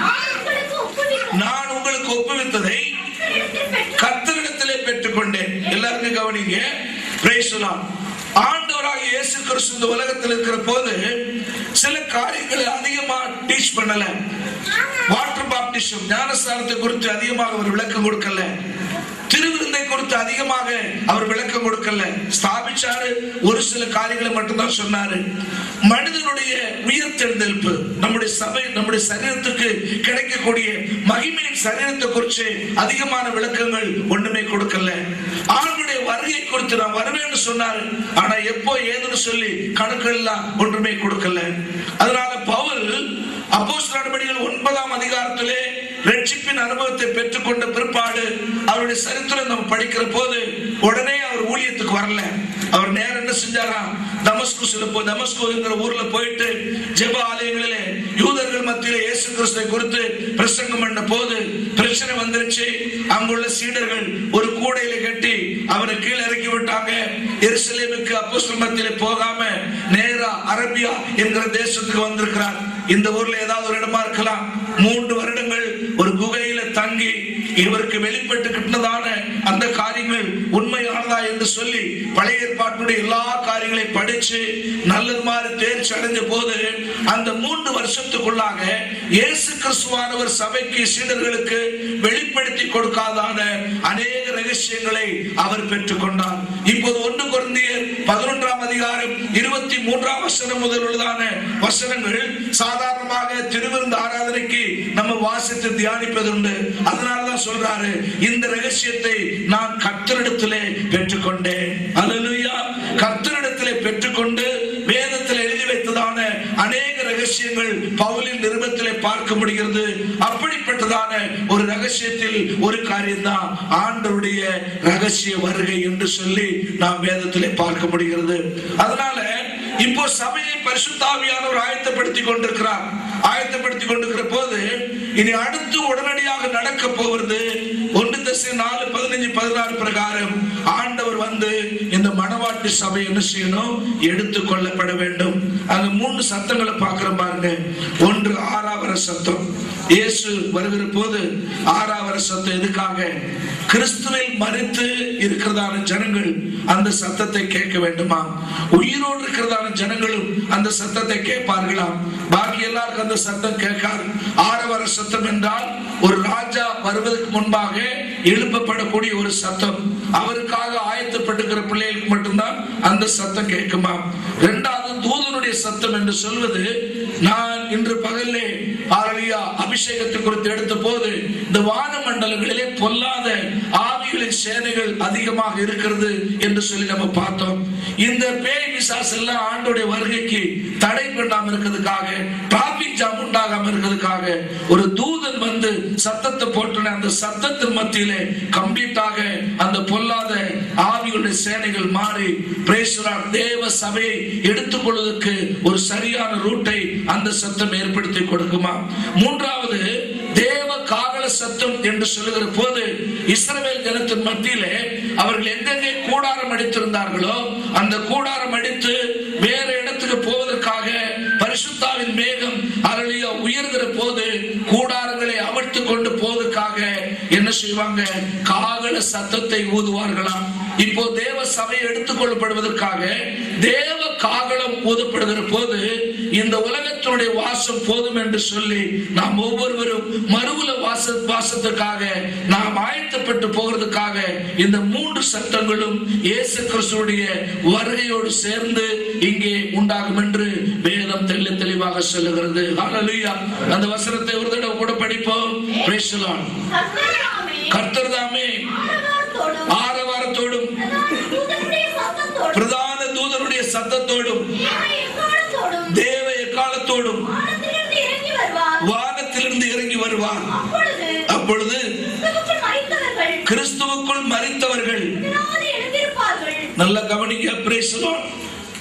நான் உங்களுக்கு ஒப்புவித்ததை கர்த்தரிடத்திலே பெற்றுக்கொண்டேன். எல்லாருக்கும் கவனிங்க. Praise the Lord. ஆண்டவராகிய இயேசு கிறிஸ்து இந்த உலகத்தில் இருக்கிற போது சில காரியங்களை அதிகமா டீச் பண்ணல. வாட்டர் பாப்டிசம், ஞானஸ்நானத்தை குறித்து அதிகமாக அவர் விளக்கம் கொடுக்கல. திருவிருந்தை குறித்து அதிகமாக அவர் விளக்கம் கொடுக்கல. ஸ்தாபிச்சாரு, ஒரு சில காரியங்களை மட்டும்தான் சொன்னாரு. மனிதனுடைய உயிர்த்தெழுந்தெழுப்பு, நம்முடைய சபை, நம்முடைய சரீரத்துக்கு கிடைக்கக்கூடிய மகிமையின் சரீரத்தை குறித்து அதிகமான விளக்கங்கள் ஒண்ணுமே கொடுக்கல. ஆண்டுடைய வருகை குறித்து நான் வருவேன்னு சொன்னாரு, ஆனா எப்போ ஏதுன்னு சொல்லி கணக்கு எல்லாம் ஒன்றுமே கொடுக்கல. அதனால பவுல் அப்போஸ்தலர் நடபடிகள் ஒன்பதாம் அதிகாரத்திலே ரட்சிப்பின் அனுபவத்தை பெற்றுக்கொண்ட பிற்பாடு அவருடைய சரித்திரம் நம்ம படிக்கிற போது உடனே அவர் ஊழியத்துக்கு வரல. அவர் நேரம் என்ன செஞ்சாரா, தமஸ்குஸ்ல போய் தமஸ்குங்கிற ஊர்ல போயிட்டு ஜெப ஆலயங்களிலே யூதர்கள் மத்தியிலே இயேசு கிறிஸ்துவை குறித்து பிரசங்கம் பண்ண போது பிரச்சனை வந்துருச்சு. அங்குள்ள சீடர்கள் ஒரு கூடையில கட்டி அவரை கீழே இறக்கி விட்டாங்க. எருசலேமுக்கு அப்போஸ்தலர் மத்தியிலே போகாம நேரா அரபியா என்கிற தேசத்துக்கு வந்திருக்கிறார். இந்த ஊர்ல ஏதாவது ஒரு இடமா இருக்கலாம். மூன்று வருடங்கள் ஒரு குகையில தங்கி இவருக்கு வெளிப்பட்டு கிட்டதான அந்த காரியங்கள் உண்மையானதா என்று சொல்லி பழைய ஏற்பாட்டுடைய எல்லா காரியங்களை படிச்சு நல்லது மாதிரி தேர்ச்சி அடைஞ்ச போது அந்த மூன்று வருஷத்துக்குள்ளாக இயேசு கிறிஸ்துவானவர் சபைக்கு சீடர்களுக்கு வெளிப்படுத்தி கொடுக்காதான அநேக ரகசியங்களை அவர் பெற்றுக் கொண்டார். இப்போது ஒன்று கொரிந்தியர் பதினொன்றாம் அதிகாரம் இருபத்தி மூன்றாம் வசனம் முதல் உள்ளதான வசனங்கள் சாதாரணமாக திருவிருந்து ஆராதனைக்கு நம்ம வாசித்து தியானிப்பதுண்டு. அதனாலதான் சொல்றாரு, இந்த ரகசியத்தை நான் கர்த்தரிடத்திலே பெற்றுக்கொண்டேன். அல்லேலூயா. கர்த்தரிடத்திலே பெற்றுக்கொண்டு வேதத்தில் எழுதி வைத்ததான அநேக ரகசிய ரகசியங்கள் பவுலின் நிருபத்திலே பார்க்க முடிகிறது. அப்படிப்பட்டதான ஒரு ரகசியத்தில் ஒரு காரியம் தான் ஆண்டவருடைய ரகசிய வருகை என்று சொல்லி நாம் வேதத்திலே பார்க்க முடிகிறது. அதனால இப்போ சபையை பரிசுத்த ஆவியானவர் ஆயத்தப்படுத்திக் கொண்டிருக்கிறார். ஆயத்தப்படுத்திக் கொண்டிருக்கிற போது இனி அடுத்து உடனடியாக நடக்க போவது ஒன்று தெசலோனிக்கேயர் நாலு பதினைந்து பதினாறு பிரகாரம் ஆண்டவர் வந்து இந்த மணவாட்டி சபை என்ன செய்யணும், எடுத்துக் கொள்ளப்பட வேண்டும். அங்க மூணு சத்தங்களை பார்க்கிறோம் பாருங்க. ஒன்று ஆறாவர சத்தம். இயேசு வருகிற போது ஆறாவர சத்தம் எதுக்காக? கிறிஸ்துவில் மரித்து இருக்கிறதான ஜனங்கள் அந்த சத்தத்தை கேட்க வேண்டுமா? உயிரோடு இருக்கிறதான ஜனங்களும் அந்த சத்தத்தை கேட்பார்களாம். பாக்கி எல்லாருக்கும் அந்த சத்தம் கேட்காது. ஆறாவர சத்தம் என்றால் ஒரு ராஜா வருவதற்கு முன்பாக எழுப்பப்படக்கூடிய ஒரு சத்தம். அவருக்காக ஆயத்தப்பட்டுக்கிற பிள்ளைகளுக்கு மட்டும்தான் அந்த சத்தம் கேட்குமா? இரண்டாவது தூதனுடைய சத்தம் என்று சொல்வது, நான் இன்று பகலே ஹல்லேலூயா அபிஷேகத்தை குறித்து எடுத்த போது இந்த வான மண்டலங்களிலே பொல்லாத ஆவிகளின் சேனைகள் அதிகமாக இருக்கிறது என்று சொல்லி நம்ம பார்த்தோம். இந்த பேய் பிசாசு எல்லாம் ஆண்டோடைய வருகைக்கு தடை பண்ணாம இருக்கிறதுக்காக, டிராபிக் ஜாம் உண்டாகாம இருக்கிறதுக்காக ஒரு தூதன் வந்து சத்தத்தை போட்டுன அந்த சத்தத்தின் மத்தியிலே கம்ப்ளீட்டாக அந்த பொல்லாத ஆவிகளுடைய சேனைகள் மாறி பிரேசரார் தேவ சபையை எடுத்துக் கொள்வதற்கு ஒரு சரியான ரூட்டை அந்த சத்தம் ஏற்படுத்தி கொடுக்குமா? மூன்றாவது தேவ காகல சத்தம் என்று சொல்லுகிற போது இஸ்ரவேல் ஜனத்தின் மத்தியிலே அவர்கள் எங்கெங்கே கூடாரம் அடித்திருந்தார்களோ அந்த கூடாரம் அடித்து வேற இடத்துக்கு போவதற்காக பரிசுத்தாவின் மேகம் ஹல்லேலூயா உயர்கிற போது கூடாரங்களை அவிழ்த்து கொண்டு போவதற்காக என்ன செய்வாங்க? காகல சத்தத்தை ஊதுவார்களாம். இப்போ தேவ சபை எடுத்துக் கொள்ளப்படுவதற்காக தேவ காகலம் ஊதப்படுகிற போது இந்த உலகத்தினுடைய வாசம் போதும் என்று சொல்லி நாம் ஒவ்வொருவரும் மறுவுல வாச வாசத்துக்காக நாம் ஆயத்தப்பட்டு போகிறதுக்காக இந்த மூன்று சத்தங்களும் இயேசு கிறிஸ்துவுடைய வருகையோடு சேர்ந்து இங்கே உண்டாகும் என்று வேதம் தெள்ள தெளிவாக சொல்லுகிறது. ஹல்லேலூயா. அந்த வசனத்தை ஒரு தடவை கூட படிப்போம். Praise the Lord. கர்த்தர் தாமே ஆரவாரத்தோடும் பிரதான தூதனுடைய சத்தத்தோடும் தேவ எக்காலத்தோடும் வானத்திலிருந்து இறங்கி வருவார். அப்பொழுது கிறிஸ்துவுக்குள் மரித்தவர்கள் நல்ல கவனிக்க. Praise the Lord.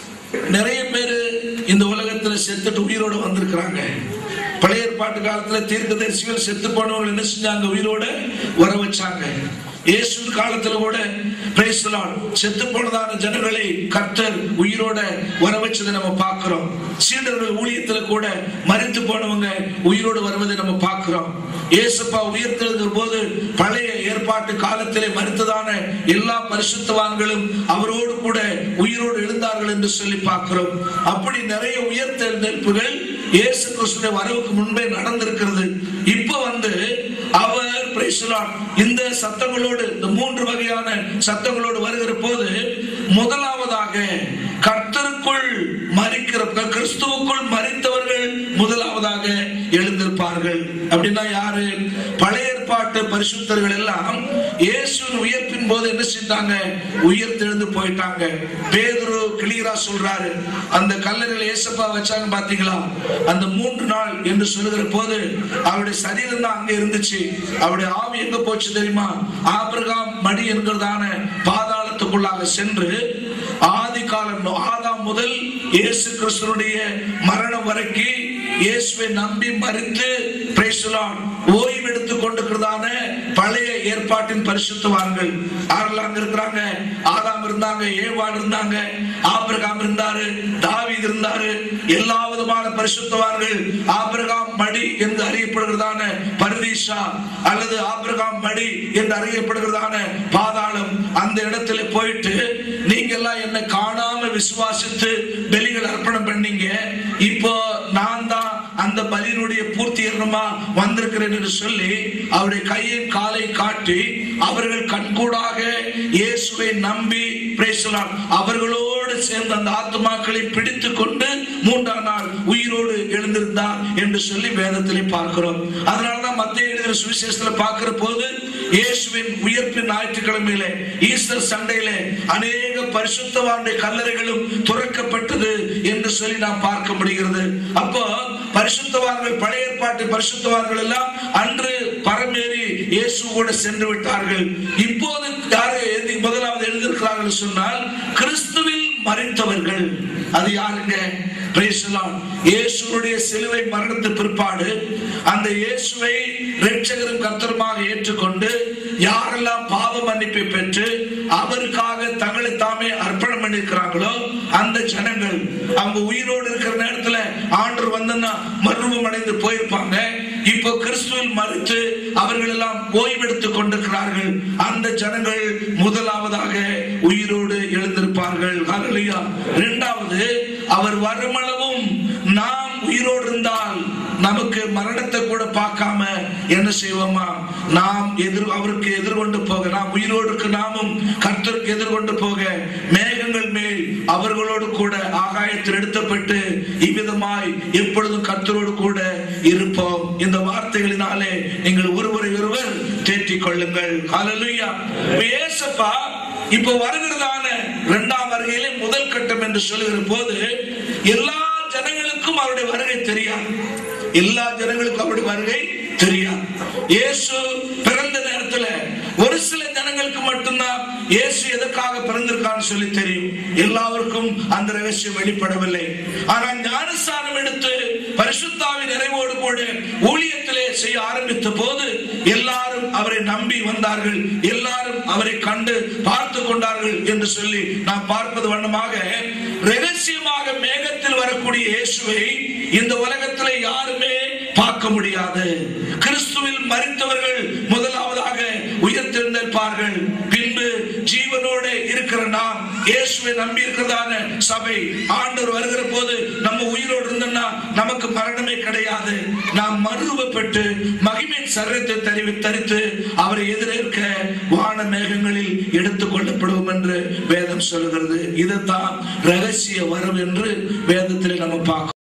நிறைய பேரு இந்த உலகத்துல செத்துட்டு உயிரோட வந்திருக்கிறாங்க. பழைய ஏற்பாட்டு காலத்துல தீர்க்கதரிசிகள் செத்து போனவர்கள் என்ன செஞ்சாங்க? உயிரோட வர வச்சாங்க. இயேசு காலத்துல கூட பிரைஸ் தி லார்ட் செத்து போனதான ஜனங்களை கர்த்தர் உயிரோட வர வச்சதை நம்ம பார்க்கிறோம். சீடர்கள் ஊழியத்துல கூட மரித்து போனவங்க உயிரோடு வருவதை நம்ம பார்க்கிறோம். இயேசுப்பா உயிர்த்தெழுகிற போது பழைய ஏற்பாட்டு காலத்திலே மரித்ததான எல்லா பரிசுத்தவான்களும் அவரோடு கூட உயிரோடு எழுந்தார்கள் என்று சொல்லி பார்க்கிறோம். அப்படி நிறைய உயிர்த்தெழுந்தெழுப்புகள் இயேசு கிறிஸ்துவின் வரவுக்கு முன்பே நடந்திருக்கிறது. இப்ப வந்து அவர் பிரைஸ் தி லார்ட் இந்த சத்தங்களோடு, இந்த மூன்று வகையான சத்தங்களோடு வருகிற போது முதலாவதாக கர்த்தருக்குள் மரிக்கிற கிறிஸ்துவுக்குள் மரித்தவர்கள் முதலாவதாக எழுந்திருப்பார்கள். அப்படின்னா யாரு? பழைய ஏற்பாட்டு பரிசுத்தர்கள் எல்லாம் இயேசுவின் உயிர்ப்பின் போது என்ன செஞ்சாங்க? உயிர்த்தெழுந்து போயிட்டாங்க. பேதுரு கிளியரா சொல்றாரு, அந்த கல்லறையில் இயேசுப்பா வச்சாங்க பாத்தீங்களா, அந்த மூன்று நாள் என்று சொல்லுகிற போது அவருடைய சரீரம் தான் அங்க இருந்துச்சு. அவருடைய ஆவி எங்க போச்சு தெரியுமா? ஆபிரகாம் மடி என்கிறதான பாதாளத்துக்குள்ளாக சென்று ஆதி காலம் ஆதாம் முதல் இயேசு கிறிஸ்துவுடைய மரணம் வரைக்கும் இயேசுவை நம்பி மரித்து பிரைஸ் தி லார்ட் ஓய்வு எடுத்துக் கொண்டிருக்கிறதான பழைய ஏற்பாட்டின் பரிசுத்தவான்கள் யாரெல்லாம் இருக்கிறாங்க? ஆதாம் இருந்தாங்க, ஏவாள் இருந்தாங்க, ஆபிரகாம் இருந்தாரு, தாவீது இருந்தாரு. எல்லா விதமான பரிசுத்தவான்கள் ஆபிரகாம் மடி என்று அறியப்படுகிறதான பரதீசா அல்லது ஆபிரகாம் மடி என்று அறியப்படுகிறதான பாதாளம், அந்த இடத்துல போயிட்டு நீங்க எல்லாம் என்ன காணாம விசுவாசித்து பலிகள் அர்ப்பணம் பண்ணீங்க, இப்போ நான் தான் அந்த பலியினுடைய பூர்த்தி ஏறணுமா வந்திருக்கிறேன் என்று சொல்லி அவருடைய கையை காலை காட்டி அவர்கள் கண்கூடாக இயேசுவை நம்பி பிரைஸ் தி லார்ட் அவர்களோடு சேர்ந்த அந்த ஆத்துமாக்களை பிடித்துக் கொண்டு மூன்றாம் நாள் உயிரோடு எழுந்திருந்தார் என்று சொல்லி வேதத்திலே பார்க்கிறோம். அதனாலதான் மத்தேயு எழுதின சுவிசேஷத்தில் பார்க்கிற போது இயேசுவின் உயிர்ப்பின் ஞாயிற்றுக்கிழமையிலே ஈஸ்டர் சண்டையிலே அநேக பரிசுத்தவானுடைய கல்லறைகளும் துறக்கப்பட்டது என்று சொல்லி நாம் பார்க்க முடிகிறது. அப்போ பரிசுத்தவான்கள், பழைய ஏற்பாட்டு பரிசுத்தவான்கள் எல்லாம் அன்று பரமேறி இயேசு கூட சென்று விட்டார்கள். இப்போது யாரை முதலாவது எழுதியிருக்கிறார்கள் சொன்னால் கிறிஸ்துவில் மரித்தவர்கள். அது யாருங்க? இயேசுடைய சிலுவை மரணத்து பிற்பாடு அந்த இயேசுவை இரட்சகரும் கர்த்தருமாக ஏற்றுக்கொண்டு யாரெல்லாம் பாவ மன்னிப்பை பெற்று அவருக்காக தங்களை தாமே அர்ப்பணம் பண்ணிருக்கிறாங்களோ அந்த ஜனங்கள் அவங்க உயிரோடு இருக்கிற நேரத்துல ஆண்டவர் வந்தா மர்மம் அடைந்து போயிருப்பாங்க. இப்போ கிறிஸ்துவில் மரித்து அவர்கள் எல்லாம் ஓய்வெடுத்துக் கொண்டிருக்கிறார்கள். அந்த ஜனங்கள் முதலாவதாக உயிரோடு எழுந்திருப்பார்கள். ஹல்லேலூயா. இரண்டாவது, அவர் வருமளவும் நாம் உயிரோடு இருந்தால் நமக்கு மரணத்தை கூட பார்க்காம என்ன செய்வோமா, நாம் எதிர் அவருக்கு எதிர்கொண்டு போக, நாம் உயிரோடு இருக்க நாமும் கர்த்தருக்கு எதிர்கொண்டு போக மேகங்கள் மேல் அவர்களோடு கூட ஆகாயத்தில் எடுத்தப்பட்டு இவ்விதமாய் எப்பொழுதும் கர்த்தரோடு கூட இருப்போம். இந்த வார்த்தைகளினாலே நீங்கள் ஒருவரை ஒருவர் தேற்றிக் கொள்ளுங்கள். ஹல்லேலூயா. இயேசுப்பா இப்போ வருகிறதான இரண்டாம் வருகையிலே முதல் கட்டம் என்று சொல்லுகிற போது எல்லா ஜனங்களுக்கும் அவருடைய வருகை தெரியாது. எல்லா ஜனங்களுக்கும் அவருடைய வருகை தெரியாது. இயேசு பிறந்த நேரத்துல ஒரு சில ஜனங்களுக்கு மட்டும்தான் இயேசு எதற்காக பிறந்திருக்கான்னு சொல்லி தெரியும். எல்லாருக்கும் அந்த ரகசியம் வெளிப்படவில்லை. ஆனால் ஞானஸ்நானம் எடுத்து பரிசுத்தாவின் நிறைவோடு கூட ஊழியத்திலே செய்ய ஆரம்பித்த போது எல்லாரும் அவரை நம்பி வந்தார்கள். எல்லாரும் அவரை கண்டு பார்த்து கொண்டார்கள் என்று சொல்லி நாம் பார்ப்பது வண்ணமாக ரகசியமாக மேகத்தில் வரக்கூடிய இயேசுவை இந்த உலகத்திலே யாருமே பார்க்க முடியாது. கிறிஸ்துவில் மரித்தவர்கள் முதலாவதாக உயிர்த்தெழுந்திருப்பார்கள். பின்பு ஜீவனோட இருக்கிற நாம் இயேசுவை நம்பி இருக்கிறதான சபை ஆண்டவர் வருகிற போது நம்ம உயிரோடு இருந்தோம்னா நமக்கு மரணமே கிடையாது. நாம் மறுரூபப்பட்டு மகிமை சரீரத்தை தரிவி தரித்து அவரை எதிரேற்க வான மேகங்களில் எடுத்துக் கொள்ளப்படுவோம் என்று வேதம் சொல்லுகிறது. இதுதான் ரகசிய வரம் என்று வேதத்தில் நம்ம பார்க்கிறோம்.